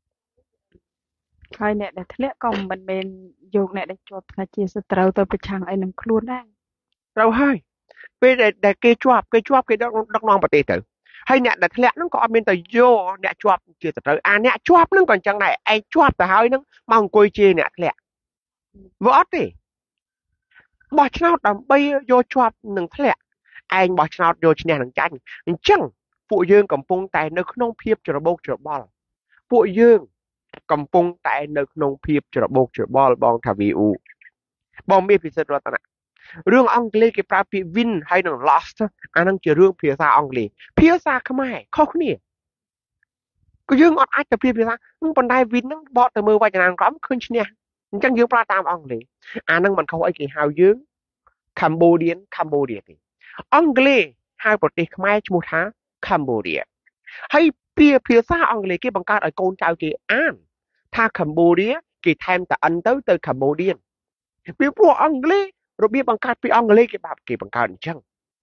ហើយអ្នកដែលធ្លាក់ក៏មិនមែនយកអ្នកដែលជាប់ថាជាសត្រូវទៅប្រឆាំងអីនឹងខ្លួនដែរត្រូវហើយពេលដែលគេជាប់គេដឹកនាំប្រទេសទៅហើយអ្នកដែលធ្លាក់ហ្នឹងក៏អត់មានទៅយកអ្នកជាប់ជាសត្រូវអាអ្នកជាប់ហ្នឹងក៏អញ្ចឹងដែរឯងជាប់ទៅហើយហ្នឹងមកអង្គុយជាអ្នកធ្លាក់វាអត់ទេបោះឆ្នោតដើម្បីយកជាប់នឹងធ្លាក់ឯងបោះឆ្នោតយកឈ្នះនឹងចាញ់អញ្ចឹងពួកយើងកំពុងតែនៅក្នុងភាពច្របូកច្របល់ពួកយើងកំពុងតែនៅក្នុងភាពច្របូកច្របល់បងថាវីអ៊ូបងមានពិសិដ្ឋរតនៈរឿងអង់គ្លេសគេប្រើពាក្យ win ហើយនឹង lost អានឹងជារឿងភាសាអង់គ្លេសភាសាខ្មែរខុសគ្នា cứ dương ngọt ai tập phim ra nhưng phần đai vin nó bỏ từ mưa vài ngàn lắm khơi nha chẳng dương pra tam ông lì năng mình không ai kỳ hào dương Cambodia thì ông lì haiประเทศខ្មែរឈ្មោះថា Cambodia ហើយភាសាអង់គ្លេសគេបង្កើតឲ្យកូនចៅគេអានថា Cambodia គេថែមតែ N ទៅ Cambodian ពីព្រោះអង់គ្លេសរបៀបបង្កើតពីអង់គ្លេសគេបែបគេបង្កើតអញ្ចឹង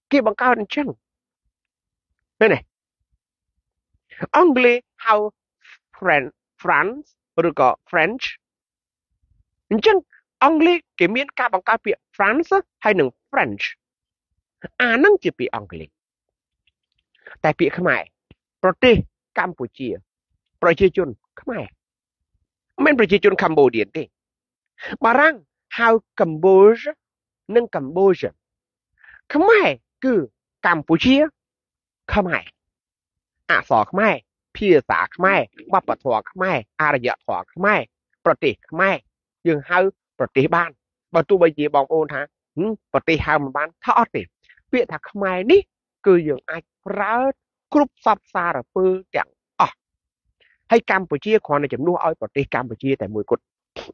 មែនទេអង់គ្លេសហៅ France ឬក៏ French អញ្ចឹងអង់គ្លេសគេមានការបង្កើតពាក្យ France ហើយនិង French អាហ្នឹងជាពាក្យអង់គ្លេសតែពាក្យខ្មែរប្រទេសកម្ពុជាប្រជាជនខ្មែរមិនមែនប្រជាជនកម្ពុជាទេបារាំងហៅ Cambodia និង Cambodia ខ្មែរគឺកម្ពុជាខ្មែរអក្សរខ្មែរភាសាខ្មែរវប្បធម៌ខ្មែរអរិយធម៌ខ្មែរប្រទេសខ្មែរយើងហៅប្រទេសបានបើទោះបីជាបងប្អូនថាប្រទេសហៅមិនបានថាអត់ទេពាក្យថាខ្មែរនេះគឺយើងអាចប្រើគ្រប់សពសារពើទាំងអស់ហើយកម្ពុជាគ្រាន់តែជំនួសឲ្យប្រទេសកម្ពុជាតែមួយគត់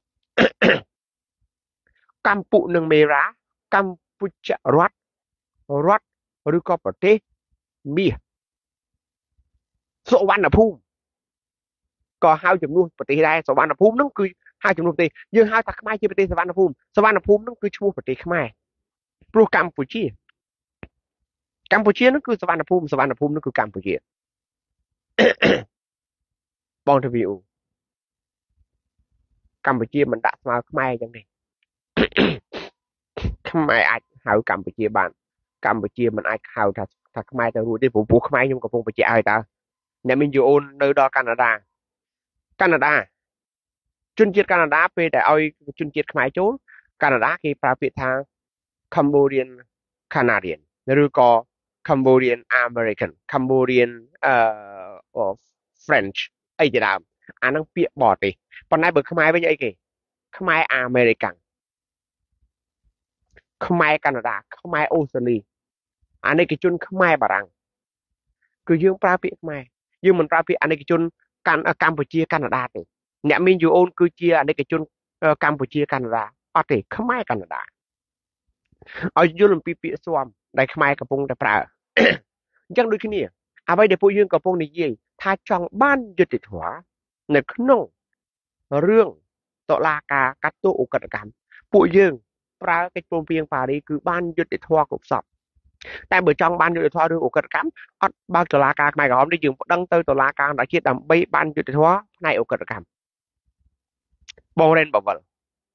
កម្ពុជានិងមេរ៉ាកម្ពុជារដ្ឋឬក៏ប្រទេសមាសសុវណ្ណភូមិក៏ហៅជំនួសប្រទេសដែរសុវណ្ណភូមិហ្នឹងគឺហៅជំនួសប្រទេសយើងហៅថាខ្មែរជាប្រទេសសុវណ្ណភូមិហ្នឹងគឺឈ្មោះប្រទេសខ្មែរព្រោះកម្ពុជាហ្នឹងគឺសុវណ្ណភូមិហ្នឹងគឺកម្ពុជាបងទៅវីអូកម្ពុជាមិនដាក់ស្មើខ្មែរអញ្ចឹងទេខ្មែរអាចហៅកម្ពុជាបានកម្ពុជាមិនអាចហៅថាខ្មែរទៅរួចទេព្រោះខ្មែរខ្ញុំកំពុងបញ្ជាក់ឲ្យតើអ្នកមានយូអូននៅដល់កាណាដាជនជាតិកាណាដាពេលតែឲ្យជនជាតិខ្មែរចូលកាណាដាគេប្រើពាក្យថា Cambodian Canadian ឬក៏ Cambodian American Cambodian French អីជាដើមអាហ្នឹងពាក្យបរទេសប៉ុន្តែបើខ្មែរវិញអីគេខ្មែរអាមេរិកាំងខ្មែរកាណាដាខ្មែរអូស្ត្រាលីអានិកជនខ្មែរបារាំងគឺយើងប្រើពាក្យខ្មែរយើងមិនប្រើពាក្យអានិកជនកម្ពុជាកាណាដាទេអ្នកមានយូអូនគឺជាអានិកជនកម្ពុជាកាណាដាអត់ទេខ្មែរកាណាដាឲ្យយល់អំពីពាក្យស៊ាំដែលខ្មែរកំពុងតែប្រើអញ្ចឹងដូចគ្នាអ្វីដែលពួកយើងកំពុងនិយាយថាចង់បានយុត្តិធម៌នៅក្នុងរឿងតុលាការកាត់ទោសឧក្រិដ្ឋកម្មពួកយើងប្រើកិច្ចព្រមព្រៀងប៉ារីសគឺបានយុត្តិធម៌គ្រប់សពតែបើចង់បានយុត្តិធម៌រឿងឧក្រិដ្ឋកម្មអត់បើកតុលាការខ្មែរក្រហមនេះយើងប្តឹងទៅតុលាការអន្តរជាតិដើម្បីបានយុត្តិធម៌ផ្នែកឧក្រិដ្ឋកម្មបងរ៉េនបវល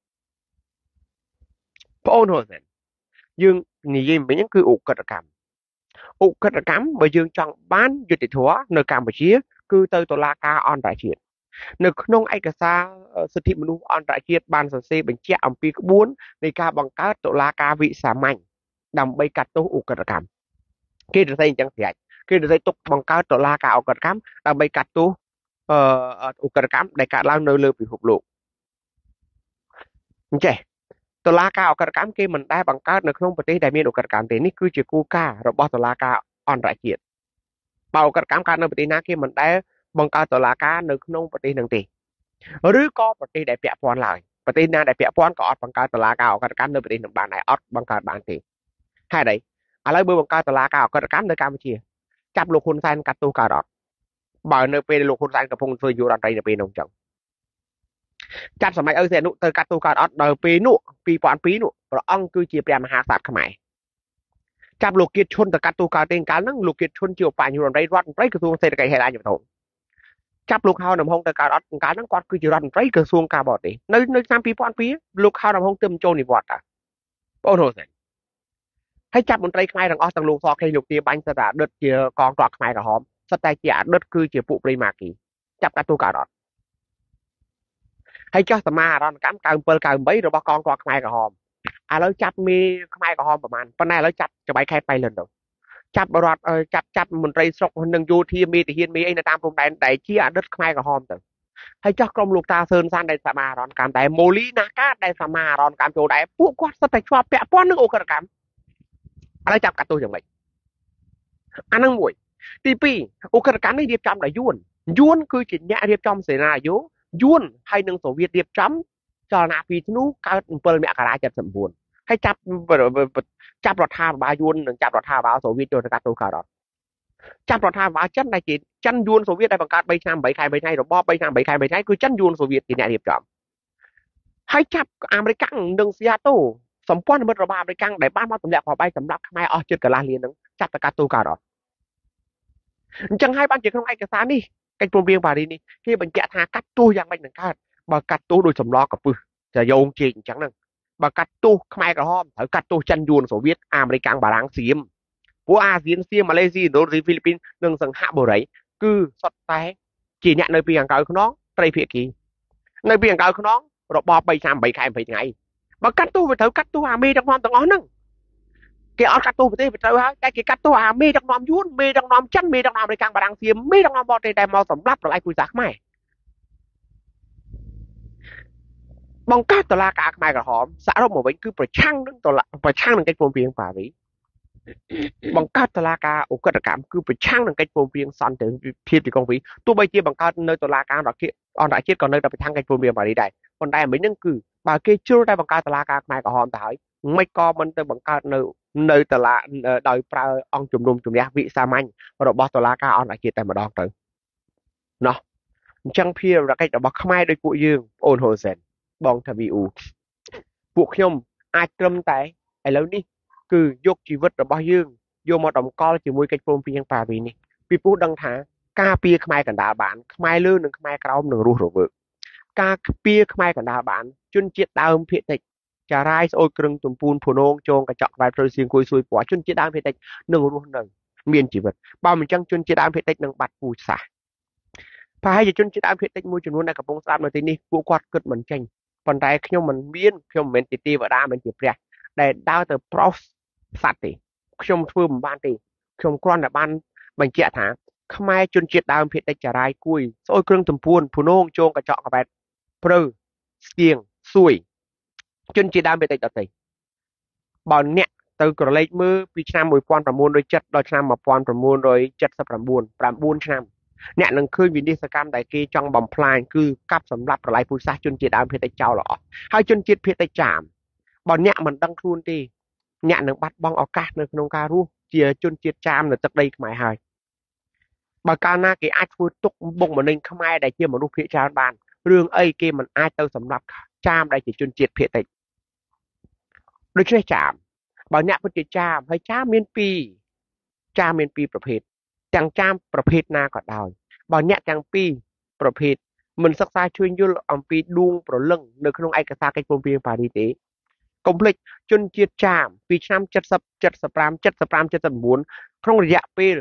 បងអូនហូសែនយើងនិយាយមិញហ្នឹងគឺឧក្រិដ្ឋកម្មបើយើងចង់បានយុត្តិធម៌នៅកម្ពុជាគឺទៅតុលាការអន្តរជាតិនៅក្នុងឯកសារសិទ្ធិមនុស្សអន្តរជាតិបានសរសេរបញ្ជាក់អំពីក្បួននៃការបង្កើតតុលាការវិសាមញ្ញដើម្បីកាត់ទោសឧក្រិដ្ឋកម្មគេទៅតែអញ្ចឹងស្រាច់គេទៅតែទុកបង្កើតតុលាការឧក្រិដ្ឋកម្មដើម្បីកាត់ទោសឧក្រិដ្ឋកម្មដែលកើតឡើងនៅលើពិភពលោកអញ្ចេះតុលាការឧក្រិដ្ឋកម្មគេមិនដែលបង្កើតនៅក្នុងប្រទេសដែលមានឧក្រិដ្ឋកម្មទេនេះគឺជាគោលការណ៍របស់តុលាការអន្តរជាតិបើឧក្រិដ្ឋកម្មកើតនៅប្រទេសណាគេមិនដែលបង្កើតតុលាការនៅក្នុងប្រទេសនឹងទេឬក៏ប្រទេសដែលពាក់ព័ន្ធឡើយប្រទេសណាដែលពាក់ព័ន្ធក៏អត់បង្កើតតុលាការឧក្រិដ្ឋកម្មនៅប្រទេសនឹងបានដែរអត់បង្កើតបានទេហេតុអីឥឡូវបើបង្កើតតុលាការឧក្រិដ្ឋកម្មនៅកម្ពុជាចាប់លោកហ៊ុនសែនកាត់ទោសកើតអត់បើនៅពេលលោកហ៊ុនសែនកំពុងធ្វើយុរដ្ឋមន្ត្រីនៅពេលនោះអញ្ចឹងចាប់សម័យអ៊ុយសែននោះទៅកាត់ទោសកើតអត់ដល់ពេលនោះ2002នោះព្រះអង្គគឺជាព្រះមហាក្សត្រខ្មែរចាប់លោកគៀតឈុនទៅកាត់ទោសកើតទេកាលហ្នឹងលោកគៀតឈុនជាឧបនាយករដ្ឋមន្ត្រីក្រសួងសេដ្ឋកិច្ចហិរញ្ញវត្ថុចាប់លោកហៅនំហុងទៅកើតអត់កាលហ្នឹងគាត់គឺជារដ្ឋមន្ត្រីក្រសួងការបរទេសនៅឆ្នាំ2002លោកហៅនំហុងទៅចូលនិវត្តន៍តាបងប្អូនហូសែនហើយចាប់មន្ត្រីខ្មែរទាំងអស់ទាំងលោកសខេងលោកទាបាញ់សិតតែអតីតជាកងទ័ពខ្មែរក្រហមសិតតែជាអតីតគឺជាពួកព្រៃម៉ាគីចាប់កាត់ទោសកើតអត់ហើយចោះសមាហរណកម្ម97 98របស់កងទ័ពខ្មែរក្រហមឥឡូវចាប់មេខ្មែរក្រហមប្រហែលប៉ុន្តែឥឡូវចាប់ចបៃខេត្តបៃលិនទៅចាប់រដ្ឋចាប់មន្ត្រីស្រុកនិងយោធាមេទាហានមេអីនៅតាមព្រំដែនដែលជាអតីតខ្មែរក្រហមទៅហើយចោះក្រុមលោកតាសឿនសានដែលសមាហរណកម្មតែម៉ូលីណាកាដែលសមាហរណកម្មចូលដែរពួកគាត់សិតតែជាប់ពាក់ព័ន្ធនឹងឧក្រិដ្ឋកម្មឥឡូវចាប់កាត់ទោសយ៉ាងម៉េចអានឹងមួយទី2ឧក្រិដ្ឋកម្មនេះរៀបចំដោយយួនយួនគឺជាអ្នករៀបចំសេនានយោយួនហើយនឹងសូវៀតរៀបចំចលនាពីធ្នូកើត7មករា79ហើយចាប់រដ្ឋាភិបាលយួននិងចាប់រដ្ឋាភិបាលសូវៀតចូលទៅកាត់ទោសកើតអត់ចាប់រដ្ឋាភិបាលចិនដែលជាចិនយួនសូវៀតដែលបង្កើត3ឆ្នាំ8ខែ3ថ្ងៃរបប3ឆ្នាំ8ខែ3ថ្ងៃគឺចិនយួនសូវៀតជាអ្នករៀបចំហើយចាប់អាមេរិកនិងស៊ីយ៉ាតូសម្ព័ន្ធមិត្តរបស់អាមេរិកដែលបានមកទម្លាក់គ្រាប់បែកសម្រាប់ខ្មែរអស់ជិតកន្លះលានហ្នឹងចាប់ទៅកាត់ទោសកើតអត់អញ្ចឹងហើយបានជាក្នុងឯកសារនេះកិច្ចព្រមព្រៀងប៉ារីសនេះគេបញ្ជាក់ថាកាត់ទោសយ៉ាងម៉េចនឹងកើតបើកាត់ទោសដោយសម្លកពឹសតែយោងជែកអញ្ចឹងហ្នឹងបើកាត់ទោសខ្មែរក្រហមត្រូវកាត់ទោសចិនយួនសូវៀតអាមេរិកបារាំងសៀមពួកអាស៊ានសៀមម៉ាឡេស៊ីឥណ្ឌូនេស៊ីហ្វីលីពីននិងសិង្ហបុរីគឺសុទ្ធតែជាអ្នកនៅពីខាងក្រៅខ្នងត្រីភាគីនៅពីខាងក្រៅខ្នងរបប3ឆ្នាំ8ខែ20ថ្ងៃបើកាត់ទោសវាត្រូវកាត់ទោសអាមេដឹកនាំទាំងអស់ហ្នឹងគេអត់កាត់ទោសប្រទេសវាត្រូវហើយតែគេកាត់ទោសអាមេដឹកនាំយួនមេដឹកនាំចិនមេដឹកនាំអាមេរិកបារាំងសៀមមេដឹកនាំបរទេសដែលមកសម្លាប់ប្រឡាយពុយសាសខ្មែរបង្កើតតុលាការខ្មែរក្រហមសរុបមកវិញគឺប្រឆាំងនឹងកិច្ចព្រមព្រៀងប៉ារីសបង្កើតតុលាការអ ுக តកម្មគឺប្រឆាំងនឹងកិច្ចព្រមព្រៀងសន្តិភាពទីក្រុងប៉ារីសទោះបីជាបង្កើតនៅតុលាការអន្តរជាតិក៏នៅតែប្រឆាំងកិច្ចព្រមព្រៀងប៉ារីសដែរប៉ុន្តែមិញហ្នឹងគឺបើគេជ្រុលតែបង្កើតតុលាការខ្មែរក្រហមទៅហើយមិនក៏មិនទៅបង្កើតនៅតុលាដោយប្រើអង្គជំនុំជម្រះវិសាមញ្ញរបស់តុលាការអន្តរជាតិតែម្ដងទៅណោះអញ្ចឹងភារកិច្ចរបស់ខ្មែរដោយពួកយើងអូនហ៊ូសែនបងថាវីអ៊ូពួកខ្ញុំអាចត្រឹមតែឥឡូវនេះគឺយកជីវិតរបស់យើងយកមកតម្កល់ជាមួយកិច្ចព្រមព្រៀងប៉ារីសនេះពីព្រោះដឹងថាការពារខ្មែរកណ្ដាលបានខ្មែរលើនិងខ្មែរក្រោមនឹងរស់រវើកការពារខ្មែរកណ្ដាលបានជនជាតិដើមភាគតិចចារាយស្អូតគ្រឹងទំពូនភូនងចងកញ្ចក់ក្បែរព្រៃសៀងគួយសួយពណ៌ជនជាតិដើមភាគតិចនឹងរស់នៅមានជីវិតបើមិនចឹងជនជាតិដើមភាគតិចនឹងបាត់ពូជសាសន៍ប្រហែលជាជនជាតិដើមភាគតិចមួយចំនួនដែលកំពុងស្ដាប់នៅទីនេះពួកគាត់គិតមិនចេញប៉ុន្តែខ្ញុំមិនមែនជាទេវតាមិនជាព្រះដែលដើរទៅប្រោសសត្វទេខ្ញុំធ្វើមិនបានទេខ្ញុំគ្រាន់តែបានបញ្ជាក់ថាខ្មែរជនជាតិដើមភាគតិចចារាយគួយស្អុយគ្រឿងទំពួនភូនងចងកញ្ចក់ក្បែរព្រៅស្ទៀងសួយជនជាតិដើមភាគតិចដទៃបើអ្នកទៅក្រឡេកមើលពីឆ្នាំ1970ដល់ឆ្នាំ1979 9ឆ្នាំអ្នកនឹងឃើញវិនិស្សកម្មដែលគេចង់បំផ្លាញគឺកាប់សម្លាប់ប្រឡាយពូជសាសន៍ជនជាតិដើមភាគតិចចោលអស់ហើយជនជាតិភាគតិចចាមបើអ្នកមិនដឹងខ្លួនទេអ្នកនឹងបាត់បង់ឱកាសនៅក្នុងការរស់ជាជនជាតិចាមនៅទឹកដីខ្មែរហើយបើកាលណាគេអាចធ្វើទុកបុកម្នេញខ្មែរដែលជាមនុស្សភាគច្រើនបានរឿងអីគេមិនអាចទៅសម្លាប់ចាមដែលជាជនជាតិភាគតិចដូច្នេះចាមបើអ្នកពិតជាចាមហើយចាមមានពីរប្រភេទទាំងចាមប្រភេទណាក៏ដោយបើអ្នកទាំងពីរប្រភេទមិនសិក្សាជួយយល់អំពីដួងព្រលឹងនៅក្នុងឯកសារកិច្ចព្រមព្រៀងប៉ារីសទេកុំភ្លេចជនជាតិចាមពីឆ្នាំ70 75 75 79ក្នុងរយៈពេល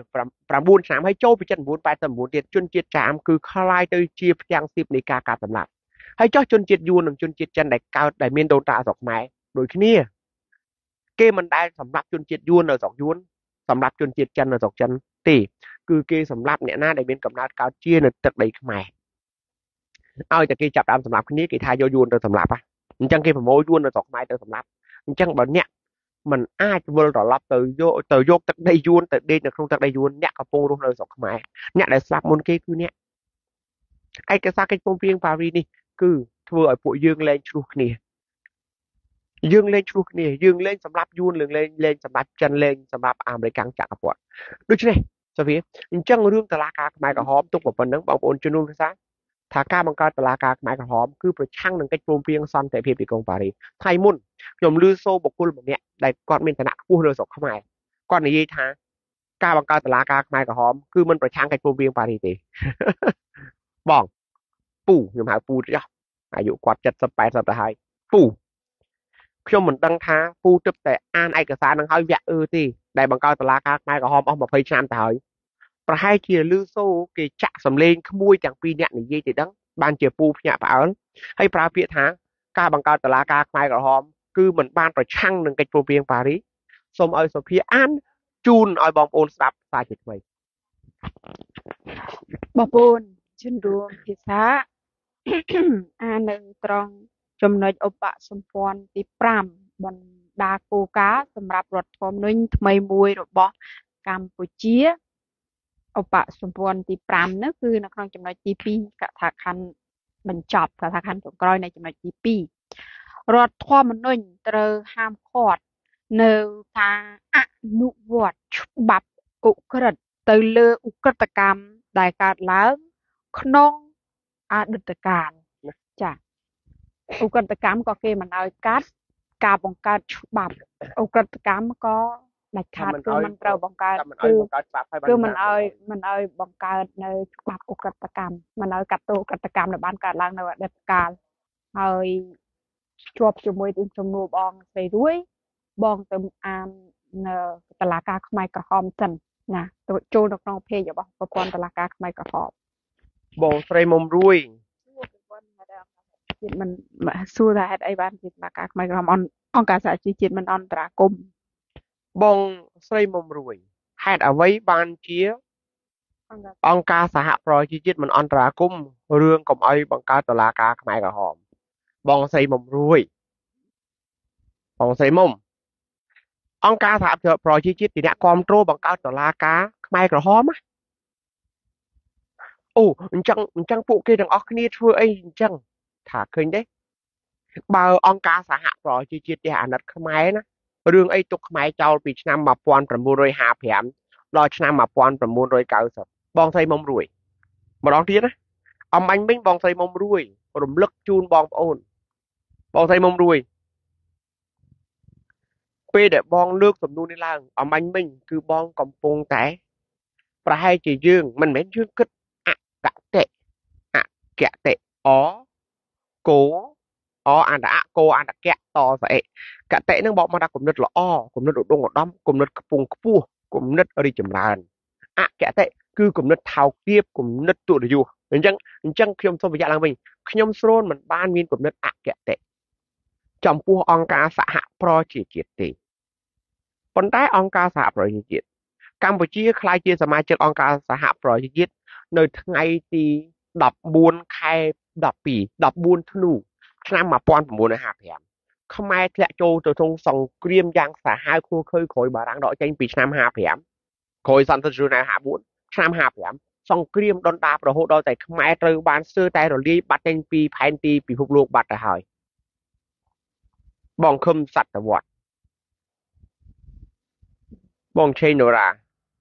9ឆ្នាំហើយចូលពី79 89ទៀតជនជាតិចាមគឺคล้ายទៅជាផ្ទាំងស៊ីបនៃការកាប់សម្លាប់ហើយចុះជនជាតិយួននិងជនជាតិចិនដែលកើតដែលមានដូនតាស្រុកខ្មែរដូចគ្នាគេមិនដែលសម្លាប់ជនជាតិយួននៅស្រុកយួនសម្លាប់ជនជាតិចិននៅស្រុកចិនទេគឺគេសម្លាប់អ្នកណាដែលមានកំណើតកើតជានៅទឹកដីខ្មែរឲ្យតែគេចាប់ដើមសម្លាប់គ្នាគេថាយកយួនទៅសម្លាប់អញ្ចឹងគេប្រមូលយួននៅស្រុកខ្មែរទៅសម្លាប់អញ្ចឹងបើអ្នកមិនអាចវិលត្រឡប់ទៅយកទឹកដីយួនទៅដេកនៅក្នុងទឹកដីយួនអ្នកកំពុងរស់នៅស្រុកខ្មែរអ្នកដែលស្លាប់មុនគេគឺអ្នកឯកសារកិច្ចព្រមព្រៀងប៉ារីសនេះគឺធ្វើឲ្យពួកយើងលែងឆ្លោះគ្នាយើងលែងសម្រាប់យួនលែងសម្រាប់ចិនលែងសម្រាប់អាមេរិកចក្រពត្តិដូច្នេះសាវាអញ្ចឹងរឿងតឡាការខ្មែរក្រហមទុកប៉ុណ្្នឹងបងប្អូនជំនុំភាសាថាការបង្កើតតុលាការខ្មែរក្រហមគឺប្រឆាំងនឹងកិច្ចព្រមព្រៀងសន្តិភាពទីក្រុងប៉ារីសថ្ងៃមុនខ្ញុំឮសូរបុគ្គលម្នាក់ដែលគាត់មានឋានៈខ្ពស់លើស្រុកខ្មែរគាត់និយាយថាការបង្កើតតុលាការខ្មែរក្រហមគឺមិនប្រឆាំងកិច្ចព្រមព្រៀងប៉ារីសទេបងពូខ្ញុំហៅពូចោះអាយុគាត់70 80ទៅហើយពូខ្ញុំមិនដឹងថាពូទឹកតែអានឯកសារនឹងហើយវាក់ទេដែលបង្កើតតុលាការខ្មែរក្រហមអស់20ឆ្នាំទៅហើយប្រហែលជាលឺសូគេចាក់សម្លេងក្មួយទាំងពីរអ្នកនិយាយទៅដឹងបានជាពូភ្ញាក់ផ្អើលហើយប្រើពាក្យថាការបង្កើតតុលាការខ្មែរក្រហមគឺមិនបានប្រឆាំងនឹងកិច្ចព្រមព្រៀងប៉ារីសសូមឲ្យសុភាអានជូនឲ្យបងប្អូនស្ដាប់សារជាថ្មីបងប្អូនជំនុំភាសាអាននៅត្រង់ចំណុចឧបសម្ព័ន្ធទី5បណ្ដាគោលការណ៍សម្រាប់រដ្ឋធម្មនុញ្ញថ្មីមួយរបស់កម្ពុជាឧបសម្ព័ន្ធទី5នោះគឺនៅក្នុងចំណុចទី2កថាខណ្ឌបញ្ចប់កថាខណ្ឌចុងក្រោយនៃចំណុចទី2រដ្ឋធម្មនុញ្ញត្រូវហាមឃាត់នៅការអនុវត្តច្បាប់ឧក្រិដ្ឋទៅលើឧក្រិដ្ឋកម្មដែលកើតឡើងក្នុងអតីតកាលចាឧក្រិដ្ឋកម្មក៏គេមិនឲ្យកាត់ការបង្កើតច្បាប់ឧក្រិដ្ឋកម្មក៏ដាច់ខាតគឺមិនត្រូវបង្កើតគឺមិនឲ្យបង្កើតនៅច្បាប់ឧក្រិដ្ឋកម្មមិនឲ្យកាត់ទោសឧក្រិដ្ឋកម្មដែលបានកើតឡើងនៅអតីតកាលហើយជាប់ជាមួយនឹងជំនួសបងស្រីរួយបងទៅអាននៅតុលាការខ្មែរក្រហមសិនណាទៅចូលនៅក្នុងเพจរបស់ប្រព័ន្ធតុលាការខ្មែរក្រហមបងស្រីមុំរួយជាតិមិនសួរថាហេតុអីបានជាតុលាការខ្មែរក្រហមអង្គការសហជីវជាតិមិនអន្តរាគមន៍បងស្រីមុំរួយហេតុអ្វីបានជាអង្គការសហប្រជាជាតិមិនអន្តរាគមន៍រឿងកុំឲ្យបង្កើតតុលាការខ្មែរក្រហមបងស្រីមុំរួយបងស្រីមុំអង្គការសហប្រជាជាតិជាអ្នកគ្រប់គ្រងបង្កើតតុលាការខ្មែរក្រហមណាអូអញ្ចឹងពួកគេទាំងអស់គ្នាធ្វើអីអញ្ចឹងថាឃើញទេបើអង្គការសហប្រជាជាតិទេអាណិតខ្មែរណារឿងអីទុកខ្មែរចោលពីឆ្នាំ1955ដល់ឆ្នាំ1990បងស្រីមុំរួយម្ដងទៀតណាអំបញ្ញមិញបងស្រីមុំរួយរំលឹកជូនបងប្អូនបងស្រីមុំរួយពេលដែលបងលើកសំណួរនេះឡើងអំបញ្ញមិញគឺបងកំពុងតែប្រហែលជាយើងមិនមែនយើងគិតអកតេអគោអន្តៈគោអន្តកៈតស្អិកតេនឹងបកមកថាគំនិតល្អគំនិតឧត្តមឧត្តមគំនិតខ្ពង់ខ្ពស់គំនិតរីកចម្រើនអកតេគឺគំនិតថោកទាបគំនិតទុរយុសអញ្ចឹងខ្ញុំសូមបញ្ជាក់ឡើងវិញខ្ញុំស្រូនមិនបានមានគំនិតអកតេចំពោះអង្គការសហប្រជាជាតិទេប៉ុន្តែអង្គការសហប្រជាជាតិកម្ពុជាក្លាយជាសមាជិកអង្គការសហប្រជាជាតិនៅថ្ងៃទី14ខែ12ធ្នូឆ្នាំ1955ខ្មែរធ្លាក់ចូលទៅក្នុងសង្គ្រាមយ៉ាងសាហាវឃ្លោឃើក្រោយបារាំងដកចេញពីឆ្នាំ55ក្រោយសន្តិភាព54ឆ្នាំ55សង្គ្រាមដុនដាបរហូតដល់តែខ្មែរត្រូវបានស្ទើរតែរលាយបាត់ចេញពីផែនទីពិភពលោកបាត់ទៅហើយបងខឹមសតវត្សបងឆេងនរ៉ា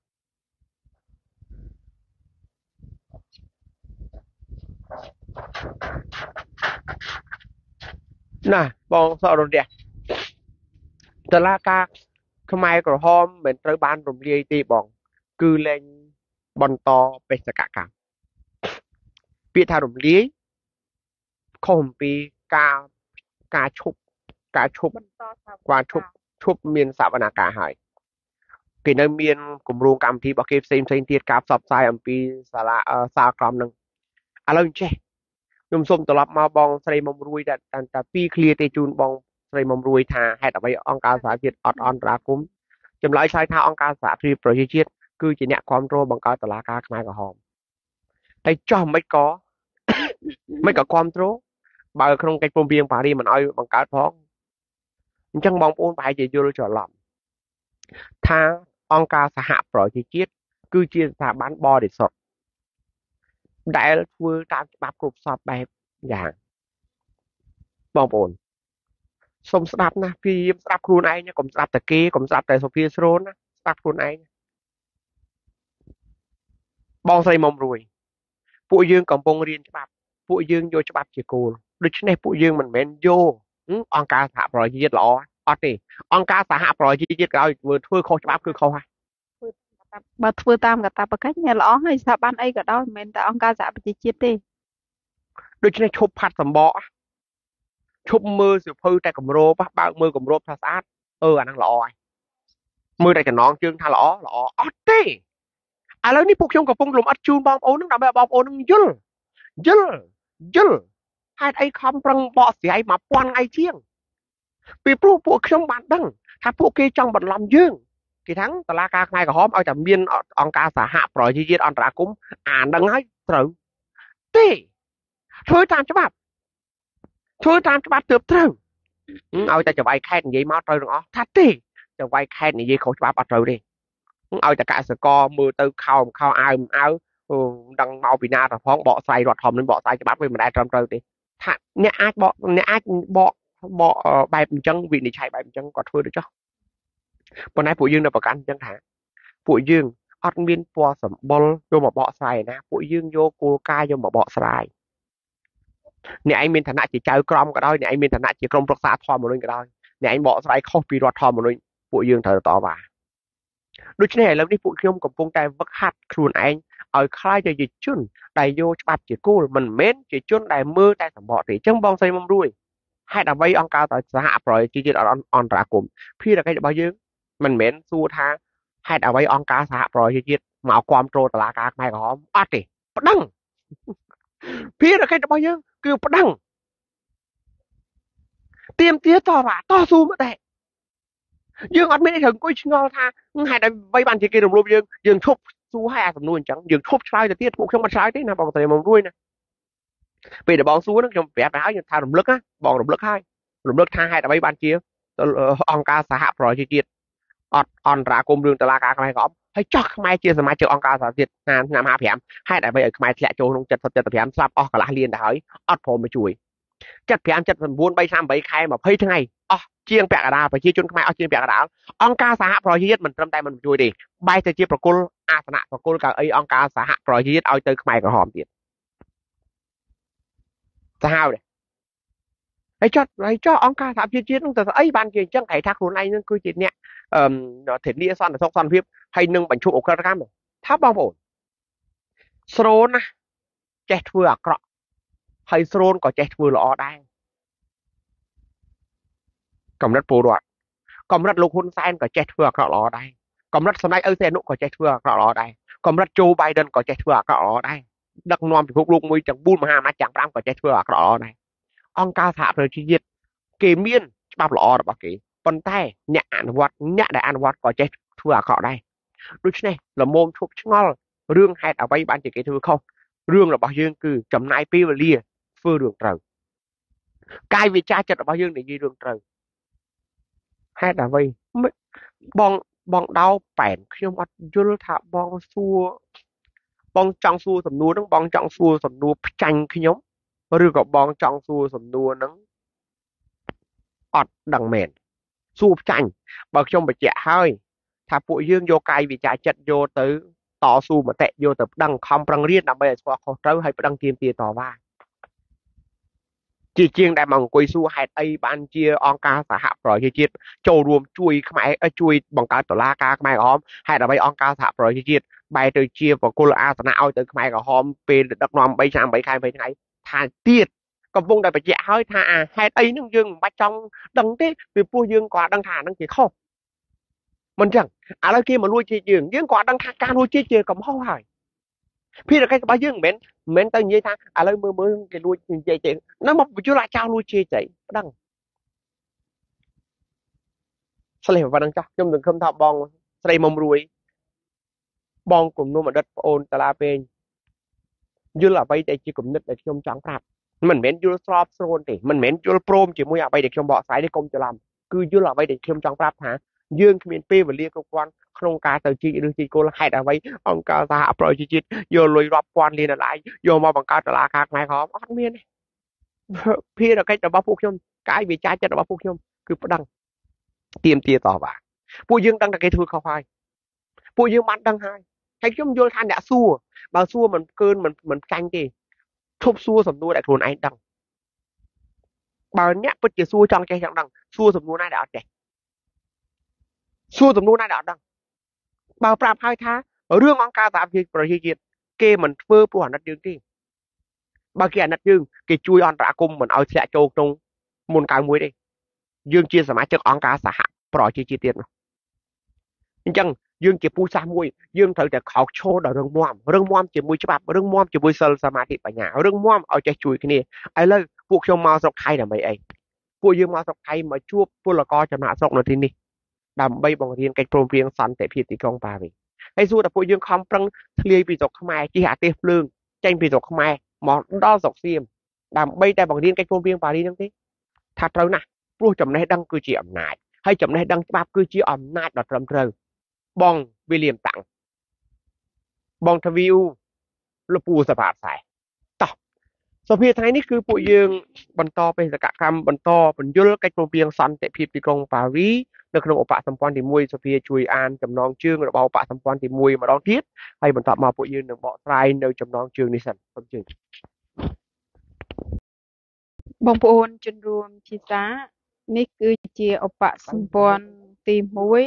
ណាបងសររះតឡាការខ្មែរក្រហមមិនត្រូវបានរំលាយទេបងគឺលែងបន្តបេសកកម្មពាក្យថារំលាយខុសអំពីការឈប់ឈប់មានសវនកម្មហើយគេនៅមានគម្រោងកម្មវិធីរបស់គេផ្សេងទៀតការផ្សព្វផ្សាយអំពីសាលក្រមនឹងឥឡូវអញ្ចេះខ្ញុំសូមត្រឡប់មកបងស្រីមុំរួយតែពីរឃ្លាទេជូនបងស្រីមុំរួយថាហេតុអ្វីអង្គការសហជាតិអត់អន្តរាគមន៍ចម្លើយឆ្លើយថាអង្គការសហប្រជាជាតិគឺជាអ្នកគ្រប់គ្រងបង្កើតតុលាការខ្មែរក្រហមហើយចោះមិនក៏គ្រប់គ្រងបើក្នុងកិច្ចព្រមព្រៀងប៉ារីមិនអោយបង្កើតផងអញ្ចឹងបងប្អូនប្រហែលជាយល់ច្រឡំថាអង្គការសហប្រជាជាតិគឺជាស្ថាប័នបរិសុទ្ធដែលធ្វើតាមច្បាប់គ្រប់សពបែបយ៉ាងបងប្អូនសូមស្ដាប់ណាព្យាយាមស្ដាប់ខ្លួនឯងកុំស្ដាប់តែគេកុំស្ដាប់តែសុភាស្រូនណាស្ដាប់ខ្លួនឯងបងស្រីមុំរួយពួកយើងកំពុងរៀនច្បាប់ពួកយើងយកច្បាប់ជាគោលដូច្នេះពួកយើងមិនមែនយកអង្គការសហប្រជាជាតិល្អអត់ទេអង្គការសហប្រជាជាតិក្រោយធ្វើខុសច្បាប់គឺខុសហើយបើធ្វើតាមកាតព្វកិច្ចវាល្អហើយស្ថាប័នអីក៏ដោយមិនមែនតែអង្គការសហប្រជាជាតិទេដូច្នេះឈប់ផាត់សម្បកឈប់មើលសៀវភៅតែគម្របបើកមើលគម្របថាស្អាតអាហ្នឹងល្អហើយមើលតែចំណងជើងថាល្អអត់ទេឥឡូវនេះពួកខ្ញុំកំពុងលំអិតជូនបងប្អូននឹងដើម្បីឲ្យបងប្អូននឹងយល់ហេតុអីខំប្រឹងបកស្រាយ1000ថ្ងៃជាងពីព្រោះពួកខ្ញុំបានដឹងថាពួកគេចង់បន្លំយើងគេថាតឡាការខ្មែរក្រហមឲ្យតែមានអង្គការសហប្រជាជាតិអន្តរាគមន៍អានឹងហើយត្រូវទេធ្វើតាមច្បាប់ទើបត្រូវឲ្យតែចង្វាយខេត្តនិយាយមកត្រូវទាំងអស់ថាទេចង្វាយខេត្តនិយាយខុសច្បាប់អត់ត្រូវទេเอาแต่กะสกอมือเตอเข้าเอาดังเมาปีนาแต่พ้องเบาใส่รอดทอมนึงเบาใส่จะบัดไปมันได้ตามเตอติถ้าเนี่ยอาจเบาเนี่ยอาจเบาใบเป็นจังวินิจฉัยใบเป็นจังก็ช่วยđược chứปนไหนผู้ยืนในประกันจังหาผู้ยืนอดมีนปัวสมบลโยมเบาใส่นะผู้ยืนโยกูกายโยมเบาใส่เนี่ยไอ้มีฐานะจีใจกรอมก็ได้เนี่ยไอ้มีฐานะจีกรมปรึกษาทอมมาเลยก็ได้เนี่ยไอ้เบาใส่เข้าปีรอดทอมมาเลยผู้ยืนเธอต่อว่า ដូច្នេះឥឡូវនេះពួកខ្ញុំកំពុងតែវឹកហាត់ខ្លួនឯងឲ្យខ្លាចជាជនដែលយកច្បាប់ជាគោលមិនមែនជាជនដែលមើលតែសម្បកទេអញ្ចឹងបងស្រីមុំរួយហេតុអ្វីអង្គការសហប្រជាជាតិអន្តរាគមន៍ភារកិច្ចរបស់យើងមិនមែនសួរថាហេតុអ្វីអង្គការសហប្រជាជាតិមកគាំទ្រតុលាការខ្មែរក្រហមអត់ទេប្តឹងភារកិច្ចរបស់យើងគឺប្តឹងទាមទារតវ៉ាតស៊ូមកតែយើងអត់មានអីត្រូវអង្គុយឆ្ងល់ថាហេតុអ្វីបានជាគេរំលោភយើងឈប់សួរឲ្យអាសំណួរអញ្ចឹងយើងឈប់ឆ្លើយទៅទៀតពួកខ្ញុំមិនឆ្លើយទេណាបងស្រីមករួយណាពេលដែលបងសួរហ្នឹងខ្ញុំប្រាប់ទៅហើយខ្ញុំថារំលឹកណាបងរំលឹកហើយរំលឹកថាហេតុអ្វីបានជាអង្គការសហប្រជាជាតិអត់អន្តរាគមន៍រឿងតឡាការខ្មែរក៏អត់ហើយចោះខ្មែរជាសមាជិកអង្គការសហជាតិឆ្នាំ55ហេតុអ្វីឲ្យខ្មែរធ្លាក់ចូលក្នុង70 75ស្លាប់អស់កន្លះលានទៅហើយអត់ព្រមមកជួយ75 79 338ខែ20ថ្ងៃអស់ជាងពាក់កណ្ដាលប្រជាជនខ្មែរអស់ជាងពាក់កណ្ដាលអង្គការសហប្រជាជាតិមិនត្រឹមតែមិនជួយទេបែរទៅជាប្រគល់អាសនៈប្រគល់កៅអីអង្គការសហប្រជាជាតិឲ្យទៅខ្មែរក្រហមទៀតសាហាវទេហើយចុះអង្គការសហប្រជាជាតិនឹងទៅអីបានជាអញ្ចឹងគេថាខ្លួនឯងនឹងគឺជាអ្នកធានាសន្តិសុខសន្តិភាពហើយនឹងបញ្ឈប់អក្រិតកម្មថាបងប្អូនស្រូនណាចេះធ្វើអាក្រក់ហើយស្រូនក៏ចេះធ្វើល្អដែរកម្រិតពលរដ្ឋកម្រិតលោកហ៊ុនសែនក៏ចេះធ្វើអាក្រក់ល្អដែរកម្រិតសម្ដេចឪសីហនុក៏ចេះធ្វើអាក្រក់ល្អដែរកម្រិតโจ Biden ក៏ចេះធ្វើអាក្រក់ល្អដែរដឹកនាំពិភពលោកមួយទាំង4មហាអំណាចទាំង5ក៏ចេះធ្វើអាក្រក់ល្អដែរអង្គការសហប្រជាជាតិគេមានច្បាប់ល្អរបស់គេប៉ុន្តែអ្នកដែលអនុវត្តក៏ចេះធ្វើអាក្រក់ដែរដូច្នេះល្មមឈប់ឆ្ងល់រឿងហេតុអ្វីបានជាគេធ្វើខុសរឿងរបស់យើងគឺចំណាយពេលវេលាធ្វើរឿងត្រូវកាយវិការចិត្តរបស់យើងនិយាយរឿងត្រូវហេតុអ្វីបងដោប៉ែនខ្ញុំអត់យល់ថាបងចង់សួរសំណួរហ្នឹងបងចង់សួរសំណួរផ្ចាញ់ខ្ញុំឬក៏បងចង់សួរសំណួរហ្នឹងអត់ដឹងមែនសួរផ្ចាញ់បើខ្ញុំបញ្ជាក់ហើយថាពួកយើងយកកាយវិការចិត្តយកទៅតស៊ូមតិយកទៅប្តឹងខំប្រឹងរៀនដើម្បីឲ្យស្គាល់ខុសត្រូវហើយប្តឹងទាមទារតវ៉ាជាងដែលមកអង្គុយសួរហេតុអីបានជាអង្គការសហប្រជាជាតិចូលរួមជួយខ្មែរជួយបង្កើតតុលាការខ្មែរក្រហមហេតុអ្វីអង្គការសហប្រជាជាតិបែរទៅជាបកគលអាសនៈឲ្យទៅខ្មែរក្រហមពេលដឹកនាំ3ឆ្នាំ3ខែ20ថ្ងៃថាទៀតកំពុងតែបញ្ជាក់ឲ្យថាហេតុអីហ្នឹងយើងមិនបាច់ចង់ដឹងទេពីព្រោះយើងក៏ដឹងថាហ្នឹងជាខុសមិនចឹងឥឡូវគេមកលួចជាយើងក៏ដឹងថាការលួចជាកំហុសហើយភារកិច្ចរបស់យើងមិនមែនទៅនិយាយថាឥឡូវមើលគេលួចនិយាយចេះនៅមកបញ្យល់អាចោលលួចជាចេះប្តឹងស្លេះប៉ុណ្្នឹងចោះខ្ញុំនឹងខំថាបងស្រីមុំរួយបងគំនុំអតីតប្អូនតាឡាពេងយល់អ្វីដែលជាគំនិតដែលខ្ញុំចង់ប្រាប់មិនមែនយល់ស្របស្រួលទេមិនមែនយល់ព្រមជាមួយអ្វីដែលខ្ញុំបកស្រាយទេកុំច្រឡំគឺយល់អ្វីដែលខ្ញុំចង់ប្រាប់ថាយើងគ្មានពេលវេលាគ្រប់គ្រាន់ក្នុងការទៅជីកឬជីកគោលហេតុអ្វីអង្គការសហប្រជាជាតិយកលុយរាប់ពាន់លានដុល្លារយកមកបង្កើតតុលាការខ្មែរក្រហមអត់មានទេភារកិច្ចរបស់ពួកខ្ញុំកាយវិការចិត្តរបស់ពួកខ្ញុំគឺប្តឹងទាមទារតវ៉ាពួកយើងដឹងតែគេធ្វើខុសហើយពួកយើងបានដឹងហើយខ្ញុំយល់ថាអ្នកសួរបើសួរមិនកើនមិនចាញ់ទេឈប់សួរសំណួរដែលខ្លួនឯងដឹងបើអ្នកពិតជាសួរចង់ចេះចង់ដឹងសួរសំណួរណាដែលអត់ចេះសួរសំណួរណាដែលអត់ដឹងបើប្រាប់ហើយថារឿងអង្គការសហប្រជាជាតិគេមិនធ្វើព្រោះអាណិតយើងទេបើគេអាណិតយើងគេជួយអន្តរាគមន៍មិនឲ្យធ្លាក់ចូលក្នុងមុន91ទេយើងជាសមាជិកអង្គការសហប្រជាជាតិទៀតនោះអញ្ចឹងយើងជាពូជសាសន៍មួយយើងត្រូវតែខោកឈរដល់រឹងមាំជាមួយច្បាប់រឹងមាំជាមួយសិលសមាធិបញ្ញារឹងមាំឲ្យចេះជួយគ្នាឥឡូវពួកខ្ញុំមកស្រុកថៃដើម្បីអីពួកយើងមកស្រុកថៃមកជួបពលករចំណាក់ស្រុកនៅទីនេះដើម្បីបង្រៀនកិច្ចព្រមព្រៀងសន្តិភាពទីក្រុងប៉ារីសហើយសួរតែពួកយើងខំប្រឹងធ្លាយពីស្រុកខ្មែរជិះអាទេសភ្លើងចេញពីស្រុកខ្មែរមកដល់ស្រុកសៀមដើម្បីតែបង្រៀនកិច្ចព្រមព្រៀងប៉ារីសហ្នឹងទេថាត្រូវណាស់ព្រោះចំណេះដឹងគឺជាអំណាចហើយចំណេះដឹងច្បាប់គឺជាអំណាចដ៏ត្រឹមត្រូវបងวิลเลียมตังบองทวิวลูกปูสภาพใส่ต่อสภาพไทยนี่คือผู้ยืงบรรทอเป็นสกัดคำบรรทอเป็นยุลกัจโปรเปียงสันแต่พิพิกรงปารีในขนมอุปสัมพันธ์ที่มวยสภาพช่วยอ่านจำนองชื่อระบบอุปสัมพันธ์ที่มวยมาลองทิศให้บรรทอมาผู้ยืนหนึ่งเบาะไตรในจำนองชื่อนิสันผมจึงបងប្អូនជនរួមជាសានេះគឺជាឧបសម្ព័ន្ធទី1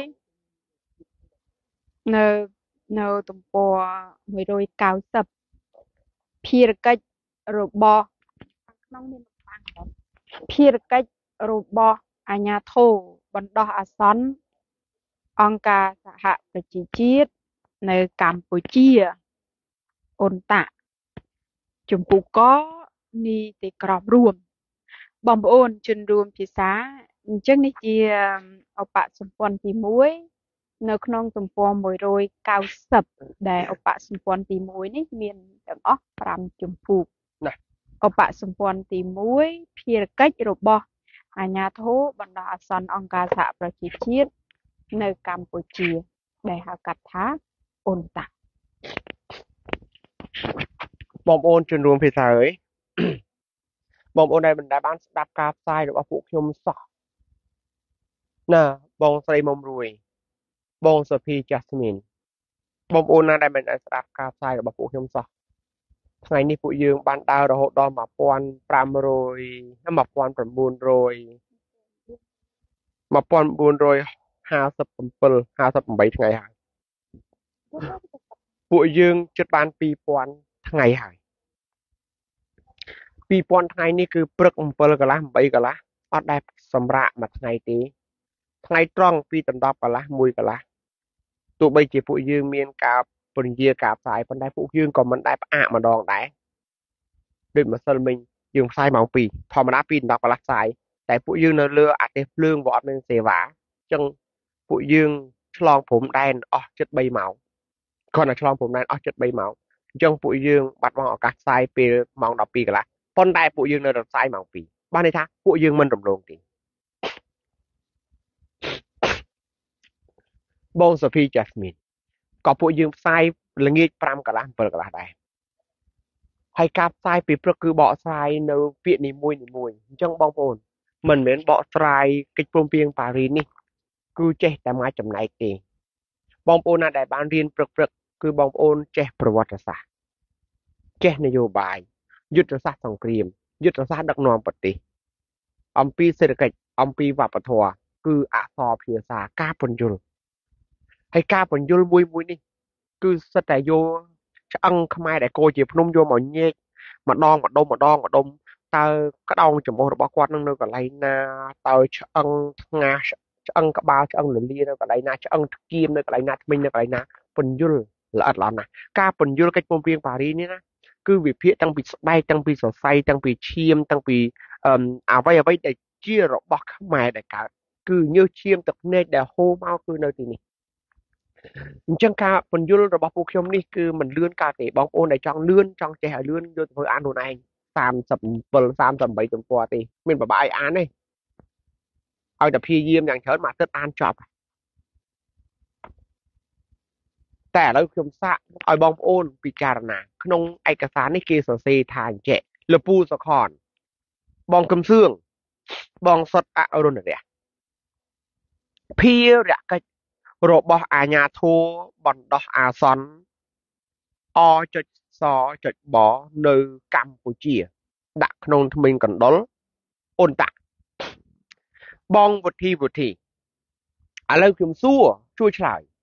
នៅនៅទំព័រ190ភារកិច្ចរបស់ក្នុងមានបាំងភារកិច្ចរបស់អាជ្ញាធរបណ្ដោះអាសន្នអង្គការសហប្រជាជាតិនៅកម្ពុជាអ៊ុនតាក់ចំពោះកនីតិក្រមរួមបងប្អូនជនរួមភាសាអញ្ចឹងនេះជាឧបសម្ព័ន្ធទី1នៅក្នុងទំព័រ190ដែលឧបសម្ព័ន្ធទី1នេះមានទាំងអស់5ជំពូកណាឧបសម្ព័ន្ធទី1ភារកិច្ចរបស់អាជ្ញាធរបណ្ដោះអាសន្នអង្គការសហប្រជាជាតិនៅកម្ពុជាដែលហៅកាត់ថាអ៊ុនតាក់បងប្អូនជនរួមភាសាអើយបងប្អូនដែលមិនដែលបានស្ដាប់ការផ្សាយរបស់ពួកខ្ញុំសោះណាបងស្រីមុំរួយបងសុភីចាស់ស្មីនបងប្អូនណាដែលមិនដែលស្ដាប់ការផ្សាយរបស់ពួកខ្ញុំសោះថ្ងៃនេះពួកយើងបានដើររហូតដល់1500 1957ថ្ងៃហើយពួកយើងជិតបាន2000ថ្ងៃហើយ2000ថ្ងៃនេះគឺព្រឹក7កន្លះ8កន្លះអត់ដែលសម្រាកមួយថ្ងៃទេថ្ងៃត្រង់2ដណ្ដប់កន្លះ1កន្លះទោះបីជាពួកយើងមានការពន្យាការផ្សាយប៉ុន្តែពួកយើងក៏មិនដែលផ្អាកម្ដងដែរដូចម្សិលមិញយើងផ្សាយម៉ោង2ធម្មតា2ដណ្ដប់កន្លះផ្សាយតែពួកយើងនៅលើអាទេសភ្លើងវាអត់មានសេវាអញ្ចឹងពួកយើងឆ្លងព្រំដែនអស់ជិត3ម៉ោងគ្រាន់តែឆ្លងព្រំដែនអស់ជិត3ម៉ោងអញ្ចឹងពួកយើងបាត់បង់ឱកាសផ្សាយពេលម៉ោង12កន្លះប៉ុន្តែពួកយើងនៅរផ្សាយម៉ោង2បានន័យថាពួកយើងមិនរំលងទេបងសូភីចាស់មីនក៏ពួកយើងផ្សាយល្ងាច5កន្លះ7កន្លះដែរហើយការផ្សាយពីព្រឹកគឺបកស្រាយនៅពាក្យនីមួយអញ្ចឹងបងប្អូនមិនមែនបកស្រាយកិច្ចព្រមព្រៀងប៉ារីសនេះគឺចេះតែមកចំណែកទេបងប្អូនណាដែលបានរៀនព្រឹកគឺបងប្អូនចេះប្រវត្តិសាស្ត្រចេះនយោបាយយុទ្ធសាស្ត្រសង្គ្រាមយុទ្ធសាស្ត្រដឹកនាំប្រទេសអំពីសេដ្ឋកិច្ចអំពីវប្បធម៌គឺអក្សរភាសាការពន្យល់ហើយការពន្យល់មួយនេះគឺសិតតែយកឆ្អឹងខ្មែរដែលគោជាភ្នំយកមកញែកម្ដងតើក្តោងចំបោះរបស់គាត់នឹងនៅកន្លែងណាតើឆ្អឹងថ្ងាសឆ្អឹងក្បាលឆ្អឹងលលានៅកន្លែងណាឆ្អឹងធ្គៀមនៅកន្លែងណាថ្មិញនៅកន្លែងណាពន្យល់ល្អិតល្អន់ណាស់ការពន្យល់កិច្ចព្រមព្រៀងប៉ារីសនេះណាគឺវិភាគតាំងពីស្បែកតាំងពីសរសៃតាំងពីឈាមតាំងពីអ្វីដែលជារបស់ខ្មែរដែលកើតគឺញើសឈាមទឹកភ្នែកដែលហូរមកគឺនៅទីនេះអញ្ចឹងការពន្យល់របស់ពួកខ្ញុំនេះគឺមិនលឿនកើតទេបងប្អូនដែលចង់លឿនចង់ចេះឲ្យលឿនយកទៅធ្វើអានខ្លួនឯង37 38ទំព័រទេមានបបាយអានទេឲ្យតែព្យាយាមយ៉ាងច្រើនមួយអាទិត្យអានចប់តែឥឡូវខ្ញុំសាកឲ្យបងប្អូនពិចារណាក្នុងឯកសារនេះគេសរសេរថាអញ្ចេះលពូសខនបងកឹមសឿងបងសុតអរុណរៈភារកិច្ចរបស់អាជ្ញាធរបណ្ដោះអាសន្នអ.ស.បនៅកម្ពុជាដាក់ក្នុងធ្មេញកណ្ដុរអ៊ុនតាក់បងវុធីឥឡូវខ្ញុំសួរជួយឆ្លើយ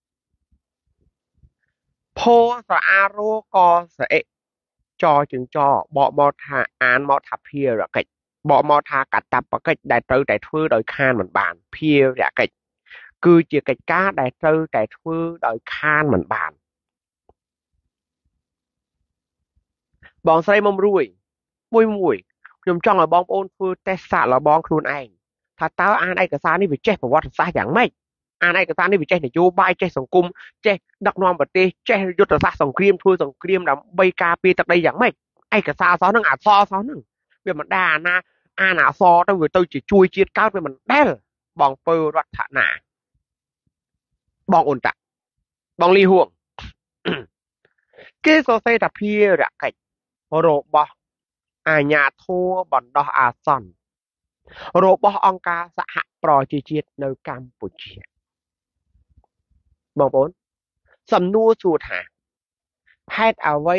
ផស្រអារោកសអិចជើងចបកមកថាអានមកថាភារកិច្ចបកមកថាកតបកិច្ចដែលត្រូវតែធ្វើដោយខានមិនបានភារកិច្ចគឺជាកិច្ចការដែលត្រូវតែធ្វើដោយខានមិនបានបងស្រីមុំរួយមួយខ្ញុំចង់ឲ្យបងប្អូនធ្វើតេស្តសាកល្បងខ្លួនឯងថាតើអានឯកសារនេះវាចេះប្រវត្តិសាស្ត្រយ៉ាងម៉េចអានឯកសារនេះវាចេះនយោបាយចេះសង្គមចេះដឹកនាំប្រទេសចេះយុទ្ធសាស្ត្រសង្គ្រាមធ្វើសង្គ្រាមដើម្បីការពារទឹកដីយ៉ាងម៉េចឯកសារសោះហ្នឹងអក្សរសោះហ្នឹងវាមិនដែរអាណាអានអក្សរទៅវាទៅជាជួយជាតិកើតវាមិនដែលបងពើរដ្ឋណាបងអ៊ុនតាបងលីហួង គេសរសេរថាភារកិច្ចរបស់អាជ្ញាធរបណ្ដោះអាសន្នរបស់អង្គការសហប្រជាជាតិនៅកម្ពុជាបងប្អូនសំណួរសួរថាហេតុអ្វី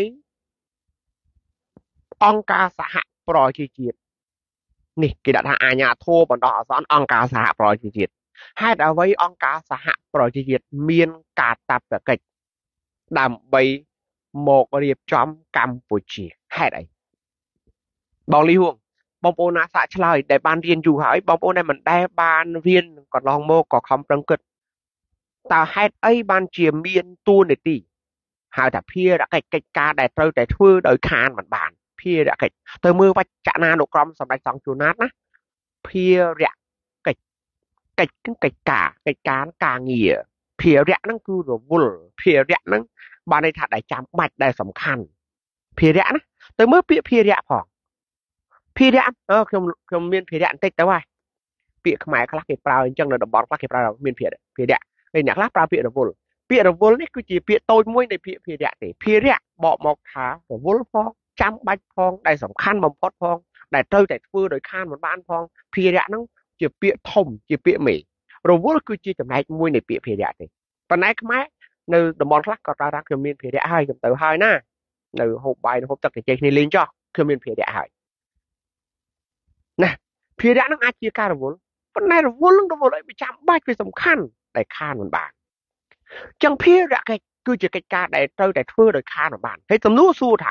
អង្គការសហប្រជាជាតិនេះគេដាក់ថាអាជ្ញាធរបណ្ដោះអាសន្នអង្គការសហប្រជាជាតិហេតុអ្វីអង្គការសហប្រជាជាតិមានកាតព្វកិច្ចដើម្បីមករៀបចំកម្ពុជាហេតុអីបងលីហួងបងប្អូនណាសាកឆ្លើយដែលបានរៀនយូរហើយបងប្អូនដែលមិនដែលបានរៀនកន្លងមកក៏ខំប្រឹងគិតតើហេតុអីបានជាមានតួនាទីហៅថាភារកិច្ចកិច្ចការដែលត្រូវតែធ្វើដោយខានមិនបានភារកិច្ចទៅមើលវចនានុក្រមសម្ដេចសង្ឃជួនណាតណាភារកិច្ចកិច្ចកិច្ចការការងារភារៈហ្នឹងគឺរវល់ភារៈហ្នឹងបានន័យថាដែលចាំបាច់ដែលសំខាន់ភារៈណាទៅមើលពាក្យភារៈផងភារៈខ្ញុំមានភារៈបន្តិចទៅហើយពាក្យខ្មែរខ្លះគេប្រើអញ្ចឹងនៅតំបន់ខ្លះគេប្រើមានភារៈហើយអ្នកខ្លះប្រើពាក្យរវល់ពាក្យរវល់នេះគឺជាពាក្យតូចមួយនៃពាក្យភារៈទេភារៈបកមកថារវល់ផងចាំបាច់ផងដែលសំខាន់បំផុតផងដែលត្រូវតែធ្វើដោយខានមិនបានផងភារៈហ្នឹងជាពាក្យធំជាពាក្យមេរវល់គឺជាចំណែកមួយនៃពាក្យភារៈទេប៉ុន្តែខ្មែរនៅតំបន់ខ្លះក៏ប្រើថាខ្ញុំមានភារៈហើយខ្ញុំទៅហើយណានៅហូបបាយហូបទឹកទៅជ័យគ្នាលេងចោះខ្ញុំមានភារៈហើយណាភារៈហ្នឹងអាចជាការរវល់ប៉ុន្តែរវល់នឹងរវល់អីវាចាំបាច់វាសំខាន់ដែលខានមិនបានចឹងភារៈកិច្ចគឺជាកិច្ចការដែលត្រូវតែធ្វើដោយខានមិនបានហើយសំណួរសួរថា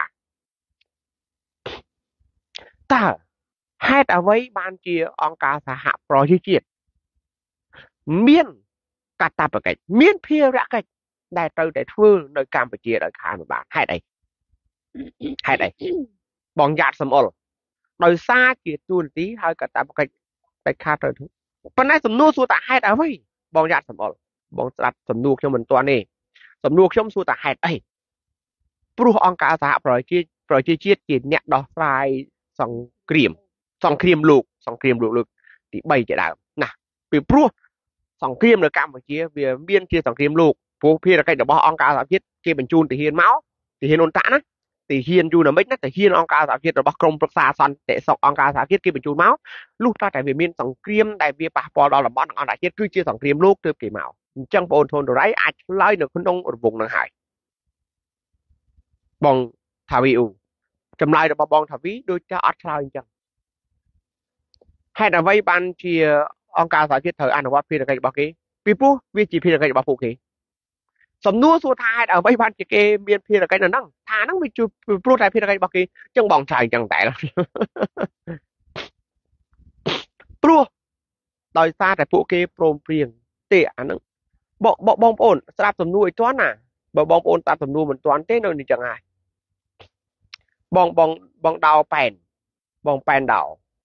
តើហេតុអ្វីបានជាអង្គការសហប្រជាជាតិមានកាតព្វកិច្ចមានភារកិច្ចដែលត្រូវតែធ្វើនៅកម្ពុជាដោយខានមិនបានហេតុអីបងយ៉ាតសំអល់ដោយសារជាទូនទីហើយកាតព្វកិច្ចតែខាតត្រូវធ្វើប៉ុន្តែសំណួរសួរថាហេតុអ្វីបងយ៉ាតសំអល់បងស្ដាប់សំណួរខ្ញុំមិនទាន់ទេសំណួរខ្ញុំសួរថាហេតុអីព្រោះអង្គការសហប្រជាជាតិជាអ្នកដោះស្រាយសង្គ្រាមលោកលើកទី3ជាដើមណាពីព្រោះសង្គ្រាមនៅកម្ពុជាវាមានជាសង្គ្រាមលោកព្រោះភារកិច្ចរបស់អង្គការសហជាតិគេបញ្ជូនទាហានមកទាហានអ៊ុនតាក់ណាទាហានយូណាមិចណាទាហានអង្គការសហជាតិរបស់ក្រមប្រឹក្សាសន្តិសុខអង្គការសហជាតិគេបញ្ជូនមកលុះតតែវាមានសង្គ្រាមដែលវាប៉ះពាល់ដល់តំបន់អន្តរជាតិគឺជាសង្គ្រាមលោកទើបគេមកអញ្ចឹងបងអូនធនតរ៉ៃអាចឆ្លើយនៅក្នុងរង្វង់នឹងហើយបងថាវីអ៊ូចម្លើយរបស់បងថាវីដូចតែអត់ឆ្លើយអញ្ចឹងហេតុអ្វីបានជាអង្គការសហជាតិត្រូវអនុវត្តភារកិច្ចរបស់គេពីព្រោះវាជាភារកិច្ចរបស់ពួកគេសំណួរសួរថាហេតុអ្វីបានជាគេមានភារកិច្ចនៅហ្នឹងថាហ្នឹងវាជួយព្រោះតែភារកិច្ចរបស់គេអញ្ចឹងបងឆ្លើយអញ្ចឹងតែព្រោះដោយសារតែពួកគេព្រមព្រៀងទេអាហ្នឹងបងប្អូនស្ដាប់សំណួរឲ្យទាន់ណាបើបងប្អូនស្ដាប់សំណួរមិនទាន់ទេនៅនេះចឹងហើយបងដោប៉ែនបងប៉ែនដោ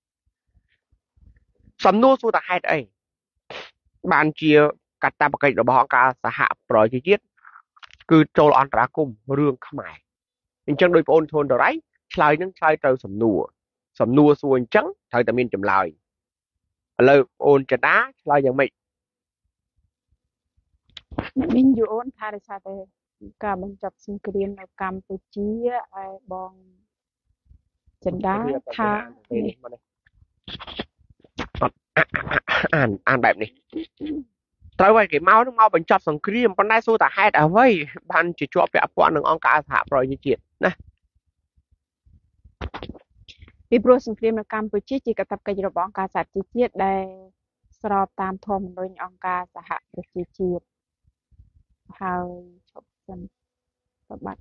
សំណួរសួរថាហេតុអីបានជាកាតព្វកិច្ចរបស់អង្គការសហប្រជាជាតិគឺចូលអន្តរាគមន៍រឿងខ្មែរអញ្ចឹងដោយបងអូនធនតរ៉ៃឆ្លើយនឹងឆ្លើយត្រូវសំណួរសួរអញ្ចឹងត្រូវតែមានចម្លើយឥឡូវអូនចតាឆ្លើយយ៉ាងម៉េចមានយូអូនថាដោយសារតែការបញ្ចប់សង្គ្រាមនៅកម្ពុជាហើយបងចិន្តាថាអានបែបនេះត្រូវឲ្យគេមកនឹងមកបញ្ចប់សង្គ្រាមប៉ុន្តែសួរថាហេតុអ្វីបានជាជាប់ពាក់ព័ន្ធនឹងអង្គការសហប្រជាជាតិណាពីព្រោះសង្គ្រាមនៅកម្ពុជាជាកាតព្វកិច្ចរបស់អង្គការសហជីវជាតិដែលស្របតាមធម្មនុញ្ញអង្គការសហប្រជាជាតិហើយឈប់សិនប្របាទ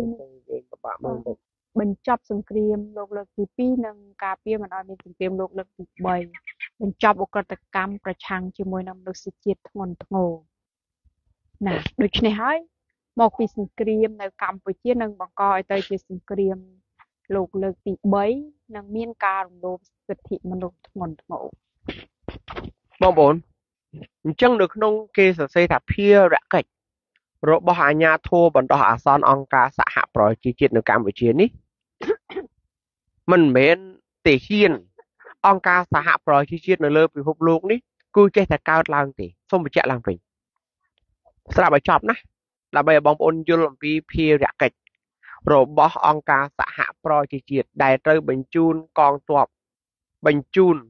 បញ្ចប់សង្គ្រាមលោកលើកទី2និងការពារមិនឲ្យមានសង្គ្រាមលោកលើកទី3បញ្ចប់ឧក្រិដ្ឋកម្មប្រឆាំងជាមួយនឹងមនុស្សជាតិធ្ងន់ធ្ងរណាដូច្នេះហើយមកពីសង្គ្រាមនៅកម្ពុជានឹងបង្កឲ្យទៅជាសង្គ្រាមលោកលើកទី3និងមានការរំលោភសិទ្ធិមនុស្សធ្ងន់ធ្ងរបងប្អូនអញ្ចឹងនៅក្នុងគេសរសេរថាភារកិច្ចរបស់អាជ្ញាធរបណ្ដោះអាសន្នអង្គការសហប្រជាជាតិនៅកម្ពុជានេះមិនមែនទេហ៊ានអង្គការសហប្រជាជាតិនៅលើពិភពលោកនេះគឺចេះតែកើតឡើងទេសូមបញ្ជាក់ឡើងវិញស្រាប់ឲ្យចប់ណាដើម្បីឲ្យបងប្អូនយល់អំពីភារកិច្ចរបស់អង្គការសហប្រជាជាតិដែលត្រូវបញ្ជូនកងទ័ពបញ្ជូន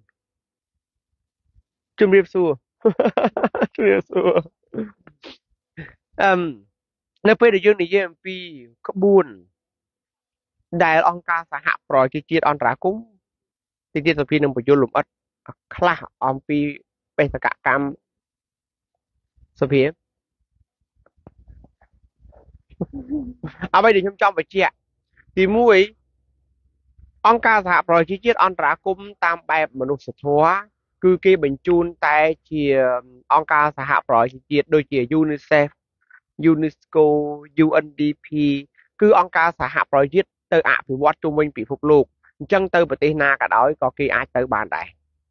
ជំរាបសួរជំរាបសួរអឹមនៅពេលដែលយើងនិយាយអំពីក្បួនដែលអង្គការសហប្រជាជាតិអន្តរាគមន៍ទីទៀតសភានឹងបញ្យល់លម្អិតខ្លះអំពីបេសកកម្មសភាអ្វីដែលខ្ញុំចង់បញ្ជាក់ទី1អង្គការសហប្រជាជាតិអន្តរាគមន៍តាមបែបមនុស្សធម៌គឺគេបញ្ជូនតែជាអង្គការសហប្រជាជាតិដូចជា UNICEF UNESCO UNDP គឺអង្គការសហប្រជាជាតិទៅអភិវឌ្ឍជុំវិញពិភពលោកអញ្ចឹងទៅប្រទេសណាក៏ដោយក៏គេអាចទៅបានដែរ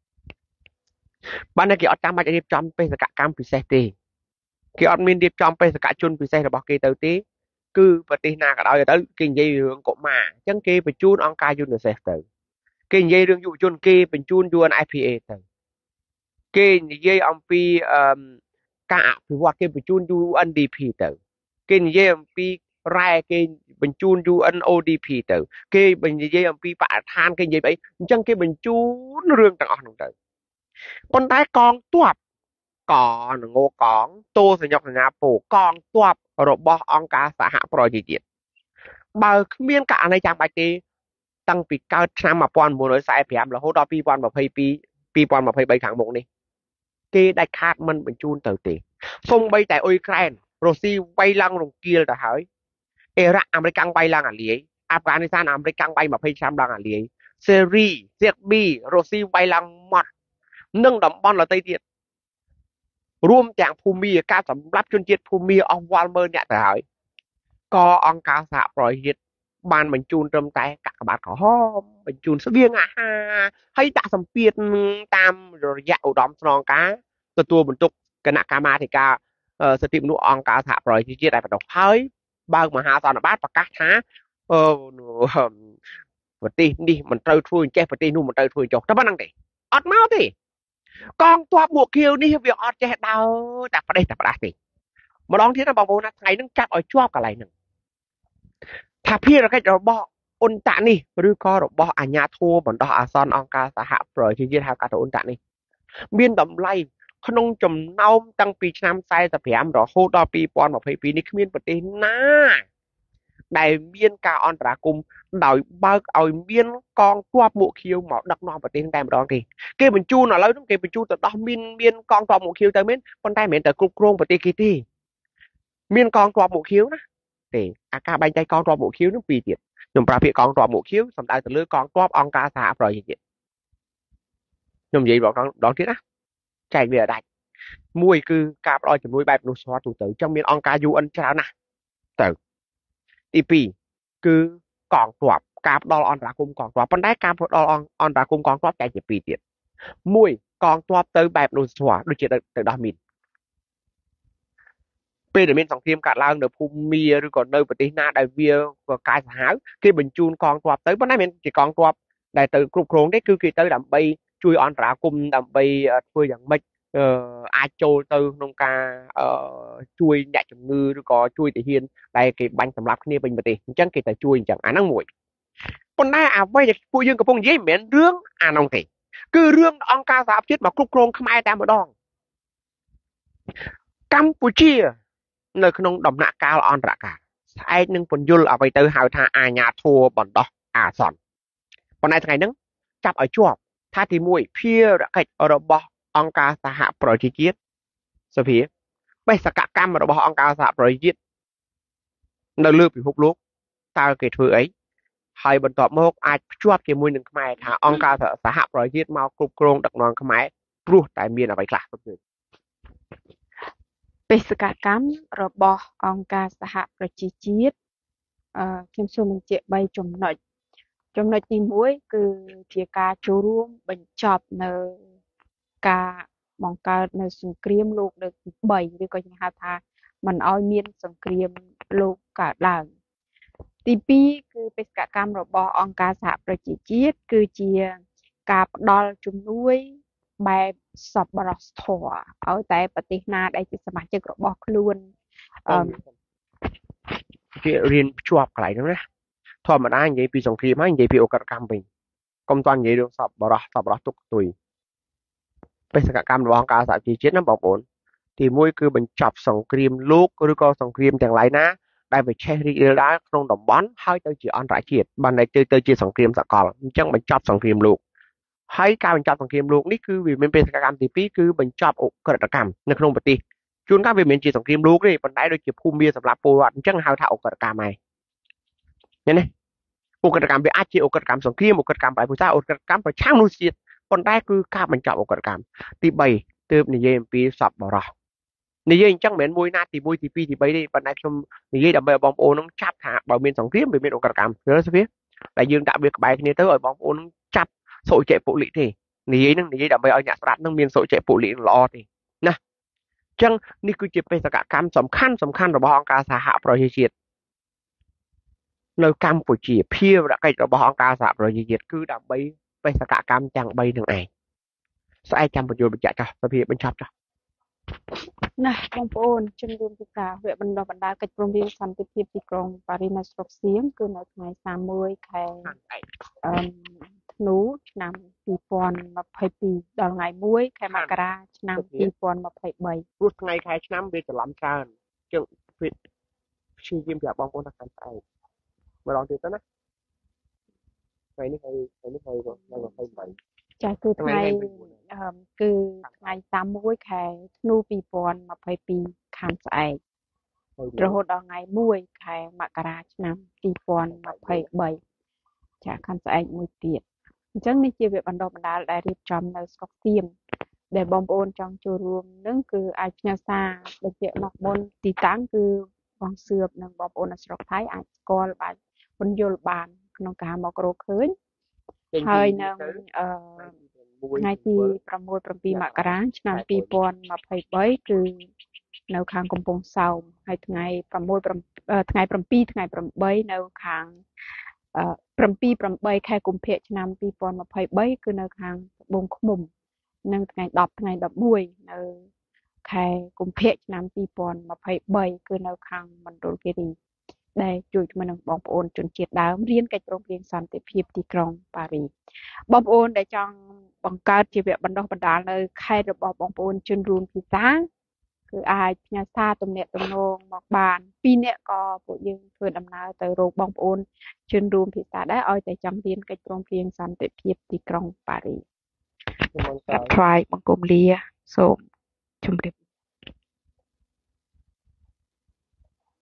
បានតែគេអត់ចាំបាច់រៀបចំបេសកកម្មពិសេសទេគេអត់មានរៀបចំបេសកជនពិសេសរបស់គេទៅទេគឺប្រទេសណាក៏ដោយទៅគេនិយាយរឿងកុមារអញ្ចឹងគេបញ្ជូនអង្គការ UNICEF ទៅគេនិយាយរឿងយុវជនគេបញ្ជូន UNFPA ទៅគេនិយាយអំពីការអភិវឌ្ឍគេបញ្ជូន UNDP ទៅគេនិយាយអំពីរ៉ែគេបញ្ជូន UNODP ទៅគេនិយាយអំពីបរិស្ថានគេនិយាយអីអញ្ចឹងគេបញ្ជូនរឿងទាំងអស់នោះទៅប៉ុន្តែកងទ័ពកនងកងតោសញ្ញកសញ្ញាពោកងទ័ពរបស់អង្គការសហប្រជាជាតិបើគ្មានករណីចាំបាច់ទេតាំងពីកើតឆ្នាំ1945រហូតដល់2022 2023ខាងមុខនេះគេដាច់ខាតមិនបញ្ជូនទៅទេសូម្បីតែអ៊ុយក្រែនរុស្ស៊ីវាយឡើងរង្គាលទៅហើយអ៊ីរ៉ាក់អាមេរិកកាំងវាយឡើងអាលាយអាហ្វហ្គានីស្ថានអាមេរិកកាំងវាយ20ឆ្នាំឡើងអាលាយសេរីសៀកប៊ីរុស្ស៊ីវាយឡើងម៉ត់និងតំបន់ដទៃទៀតរួមទាំងភូមាការសម្លាប់ជនជាតិភូមាអស់វល់មើលអ្នកទៅហើយក៏អង្គការសហប្រជាជាតិបានបញ្ជូនត្រឹមតែកាកបាទក្រហមបញ្ជូនស្បៀងអាហារហើយដាក់សម្ពាធតាមរយៈឧត្តមស្នងការទទួលបន្ទុកគណៈកម្មាធិការសិទ្ធិមនុស្សអង្គការសហប្រជាជាតិដែលបដិសេធហើយបើកមហាសន្និបាតប្រកាសថាប្រទេសនេះមិនត្រូវធ្វើអញ្ចេះប្រទេសនោះមិនត្រូវធ្វើចុះតែប៉ុណ្្នឹងទេអត់មកទេកងទ័ពមួកខៀវនេះវាអត់ចេះដើរតែប្រទេសតែប្រដាស់ទេម្ដងទៀតបងប្អូនណាថ្ងៃហ្នឹងចាប់ឲ្យជាប់កន្លែងហ្នឹងថាភារកិច្ចរបស់អ៊ុនតាក់នេះឬក៏របស់អាជ្ញាធរបណ្ដោះអាសន្នអង្គការសហប្រជាជាតិហៅកាត់អ៊ុនតាក់នេះមានតម្លៃក្នុងចំណោមតាំងពីឆ្នាំ45រហូតដល់2022នេះគ្មានប្រទេសណាដែលមានការអន្តរាគមន៍ដោយបើកឲ្យមានកងទ័ពមួកខៀវមកដឹកនាំប្រទេសតែម្ដងទេគេបញ្ជូនឥឡូវហ្នឹងគេបញ្ជូនទៅដោះមានកងទ័ពមួកខៀវទៅមែនប៉ុន្តែមិនមែនតែគ្រប់គ្រងប្រទេសគេទេមានកងទ័ពមួកខៀវណាទេអាការបែងចែកកងទ័ពមួកខៀវនឹងពីរទៀតខ្ញុំប្រើពាក្យកងទ័ពមួកខៀវសំដៅទៅលើកងទ័ពអង្គការសហប្រជាជាតិខ្ញុំនិយាយម្ដងទៀតណាចែកវាឲ្យដាច់មួយគឺការផ្ដល់ជំនួយបែបមនុស្សធម៌ទូទៅចឹងមានអង្គការ UN ច្រើនណាស់ទៅទី2គឺកងទ័ពការផ្ដល់អន្តរាគមន៍កងទ័ពប៉ុន្តែការផ្ដល់អន្តរាគមន៍កងទ័ពចែកជាពីរទៀតមួយកងទ័ពទៅបែបមនុស្សធម៌ដូចជាទៅដោះមីនពេលដែលមានសង្គ្រាមកើតឡើងនៅភូមាឬក៏នៅប្រទេសណាដែលវាកាយសាហាវគេបញ្ជូនកងទ័ពទៅប៉ុន្តែមិនជាកងទ័ពដែលទៅគ្រប់គ្រងទេគឺគេទៅដើម្បីជួយអន្តរាគមន៍ដើម្បីធ្វើយ៉ាងម៉េចអាចចូលទៅក្នុងការជួយអ្នកជំងឺឬក៏ជួយទាហានដែលគេបាញ់សម្លាប់គ្នាពេញប្រទេសអញ្ចឹងគេទៅជួយអញ្ចឹងអាហ្នឹងមួយប៉ុន្តែអ្វីដែលពួកយើងកំពុងនិយាយមិនមែនរឿងអាហ្នឹងទេគឺរឿងអង្គការសហប្រជាជាតិមកគ្រប់គ្រងខ្មែរតែម្ដងកម្ពុជានៅក្នុងដំណាក់កាលអន្តរកាលស្អែកនឹងពន្យល់អ្វីទៅហៅថាអាញាធัวបណ្ដោះអាសន្នប៉ុន្តែថ្ងៃហ្នឹងចាប់ឲ្យជាប់ថាទី1ភារកិច្ចរបស់អង្គការសហប្រជាជាតិសភាបេសកកម្មរបស់អង្គការសហប្រជាជាតិនៅលើពិភពលោកតើគេធ្វើអីហើយបន្ទាប់មកអាចភ្ជាប់ជាមួយនឹងខ្មែរថាអង្គការសហប្រជាជាតិមកគ្រប់គ្រងដឹកនាំខ្មែរព្រោះតែមានអ្វីខ្លះទៅបេសកកម្មរបស់អង្គការសហប្រជាជាតិខ្ញុំសូមបញ្ជាក់3ចំណុចទី1គឺជាការចូលរួមបញ្ចប់នៅការបង្កើតនៅសង្គ្រាមលោកលើកទី3ឬក៏យើងហៅថាមិនឲ្យមានសង្គ្រាមលោកកើតឡើងទី2គឺបេសកកម្មរបស់អង្គការសហប្រជាជាតិគឺជាការផ្ដល់ជំនួយបែបសប្បុរសធម៌ឲ្យតែប្រទេសណាដែលជាសមាជិករបស់ខ្លួនជារៀនភ្ជាប់កន្លែងហ្នឹងណាធម្មតានិយាយពីសង្គ្រាមហើយនិយាយពីអ ក្រិតកម្មវិញកុំតន់និយាយរឿងសពបរោះទុកទុយបេសកកម្មរបស់អង្គការសហជីវជាតិណាបងប្អូនទីមួយគឺបញ្ចប់សង្គ្រាមលោកឬក៏សង្គ្រាមទាំងឡាយណាដែលវាឆេះរីករាលដាលក្នុងតំបន់ហើយទៅជាអន្តរជាតិបានទៅជាសង្គ្រាមសកលអញ្ចឹងបញ្ចប់សង្គ្រាមលោកហើយការបញ្ចប់សង្គ្រាមលោកនេះគឺវាមានបេសកកម្មទី2គឺបញ្ចប់អ ក្រិតកម្មនៅក្នុងប្រទេសជួនកាលវាមិនជាសង្គ្រាមលោកទេប៉ុន្តែដូចជាភូមិមាសម្រាប់ពលរដ្ឋអញ្ចឹងហៅថាអ ក្រិតកម្មហើយឃើញទេអ ក្រិតកម្មវាអាចជាអ ក្រិតកម្មសង្គ្រាមអ ក្រិតកម្មបែបភាសាអ ក្រិតកម្មប្រឆាំងមនុស្សជាតិប៉ុន្តែគឺការបញ្ចប់អ ក្រិតកម្មទី3ទើបនិយាយអំពីសពបរោះនិយាយអញ្ចឹងមិនមែនមួយណាទី1ទី2ទី3ទេប៉ុន្តែខ្ញុំនិយាយដើម្បីឲ្យបងប្អូននឹងចាប់ថាបើមានសង្គ្រាមវាមានអ ក្រិតកម្មយល់ទេវាតែយើងដាក់វាក្បែរគ្នាទៅឲ្យបងប្អូននឹងចាប់សុចរិតពលិទេនិយាយដើម្បីឲ្យអ្នកស្ដាប់នឹងមានសុចរិតពលិល្អទេណាអញ្ចឹងនេះគឺជាបេសកកម្មសំខាន់របស់អង្គការសហប្រជាជាតិនៅកម្ពុជាភារកិច្ចរបស់អង្គការសហប្រជាជាតិគឺដើម្បីបេសកកម្មទាំង3នឹងឯងស្អែកចាំបញ្យល់បញ្ជាក់ចោះសភាបញ្ចប់ចោះណាបងប្អូនជំរាបពីការវគ្គបណ្ដុះបណ្ដាលកិច្ចព្រមព្រៀងសន្តិភាពទីក្រុងប៉ារីសនៅស្រុកសៀមគឺនៅថ្ងៃ31ខែធ្នូឆ្នាំ2022ដល់ថ្ងៃ1ខែមករាឆ្នាំ2023 ព្រោះថ្ងៃខែឆ្នាំវាច្រឡំច្រើនចឹងវាព្យាយាមប្រាប់បងប្អូនថាកាន់ស្អែកម្ដងទៀតទៅណាថ្ងៃនេះថ្ងៃ23 ចាគឺថ្ងៃគឺថ្ងៃ31ខែធ្នូ2022ខាងស្អែករហូតដល់ថ្ងៃ1ខែមករាឆ្នាំ2023ចាខាងស្អែកមួយទៀតអញ្ចឹងនេះជាវគ្គបណ្ដុះបណ្ដាលដែលរៀបចំនៅស្រុកសៀមដែលបងប្អូនចង់ចូលរួមនឹងគឺអាចផ្ញើសារបញ្ជាក់មកមុនទីតាំងគឺបងសឿបនិងបងប្អូននៅស្រុកថៃអាចស្គាល់បានពន្យល់បានក្នុងការមករកឃើញហើយនៅថ្ងៃទី6-7មករាឆ្នាំ2023គឺនៅខាងកំពង់សោមហើយថ្ងៃ7ថ្ងៃ8នៅខាង7-8ខែកុម្ភៈឆ្នាំ2023គឺនៅខាងត្បូងឃ្មុំនិងថ្ងៃ10ថ្ងៃ11នៅខែកុម្ភៈឆ្នាំ2023គឺនៅខាងមណ្ឌលគិរីដែលជួយជាមួយនឹងបងប្អូនជនជាតិដើមរៀនកិច្ចព្រមព្រៀងសន្តិភាពទីក្រុងប៉ារីសបងប្អូនដែលចង់បង្កើតជាវគ្គបណ្ដុះបណ្ដាលនៅខេត្តរបស់បងប្អូនជនរួមភាសាគឺអាចផ្ញើសារទំនាក់ទំនងមកបាន2នាក់ក៏ពួកយើងធ្វើដំណើរទៅរកបងប្អូនជនរួមភាសាដែរឲ្យតែចង់រៀនកិច្ចព្រមព្រៀងសន្តិភាពទីក្រុងប៉ារីសថ្វាយបង្គំលាសូមជម្រាប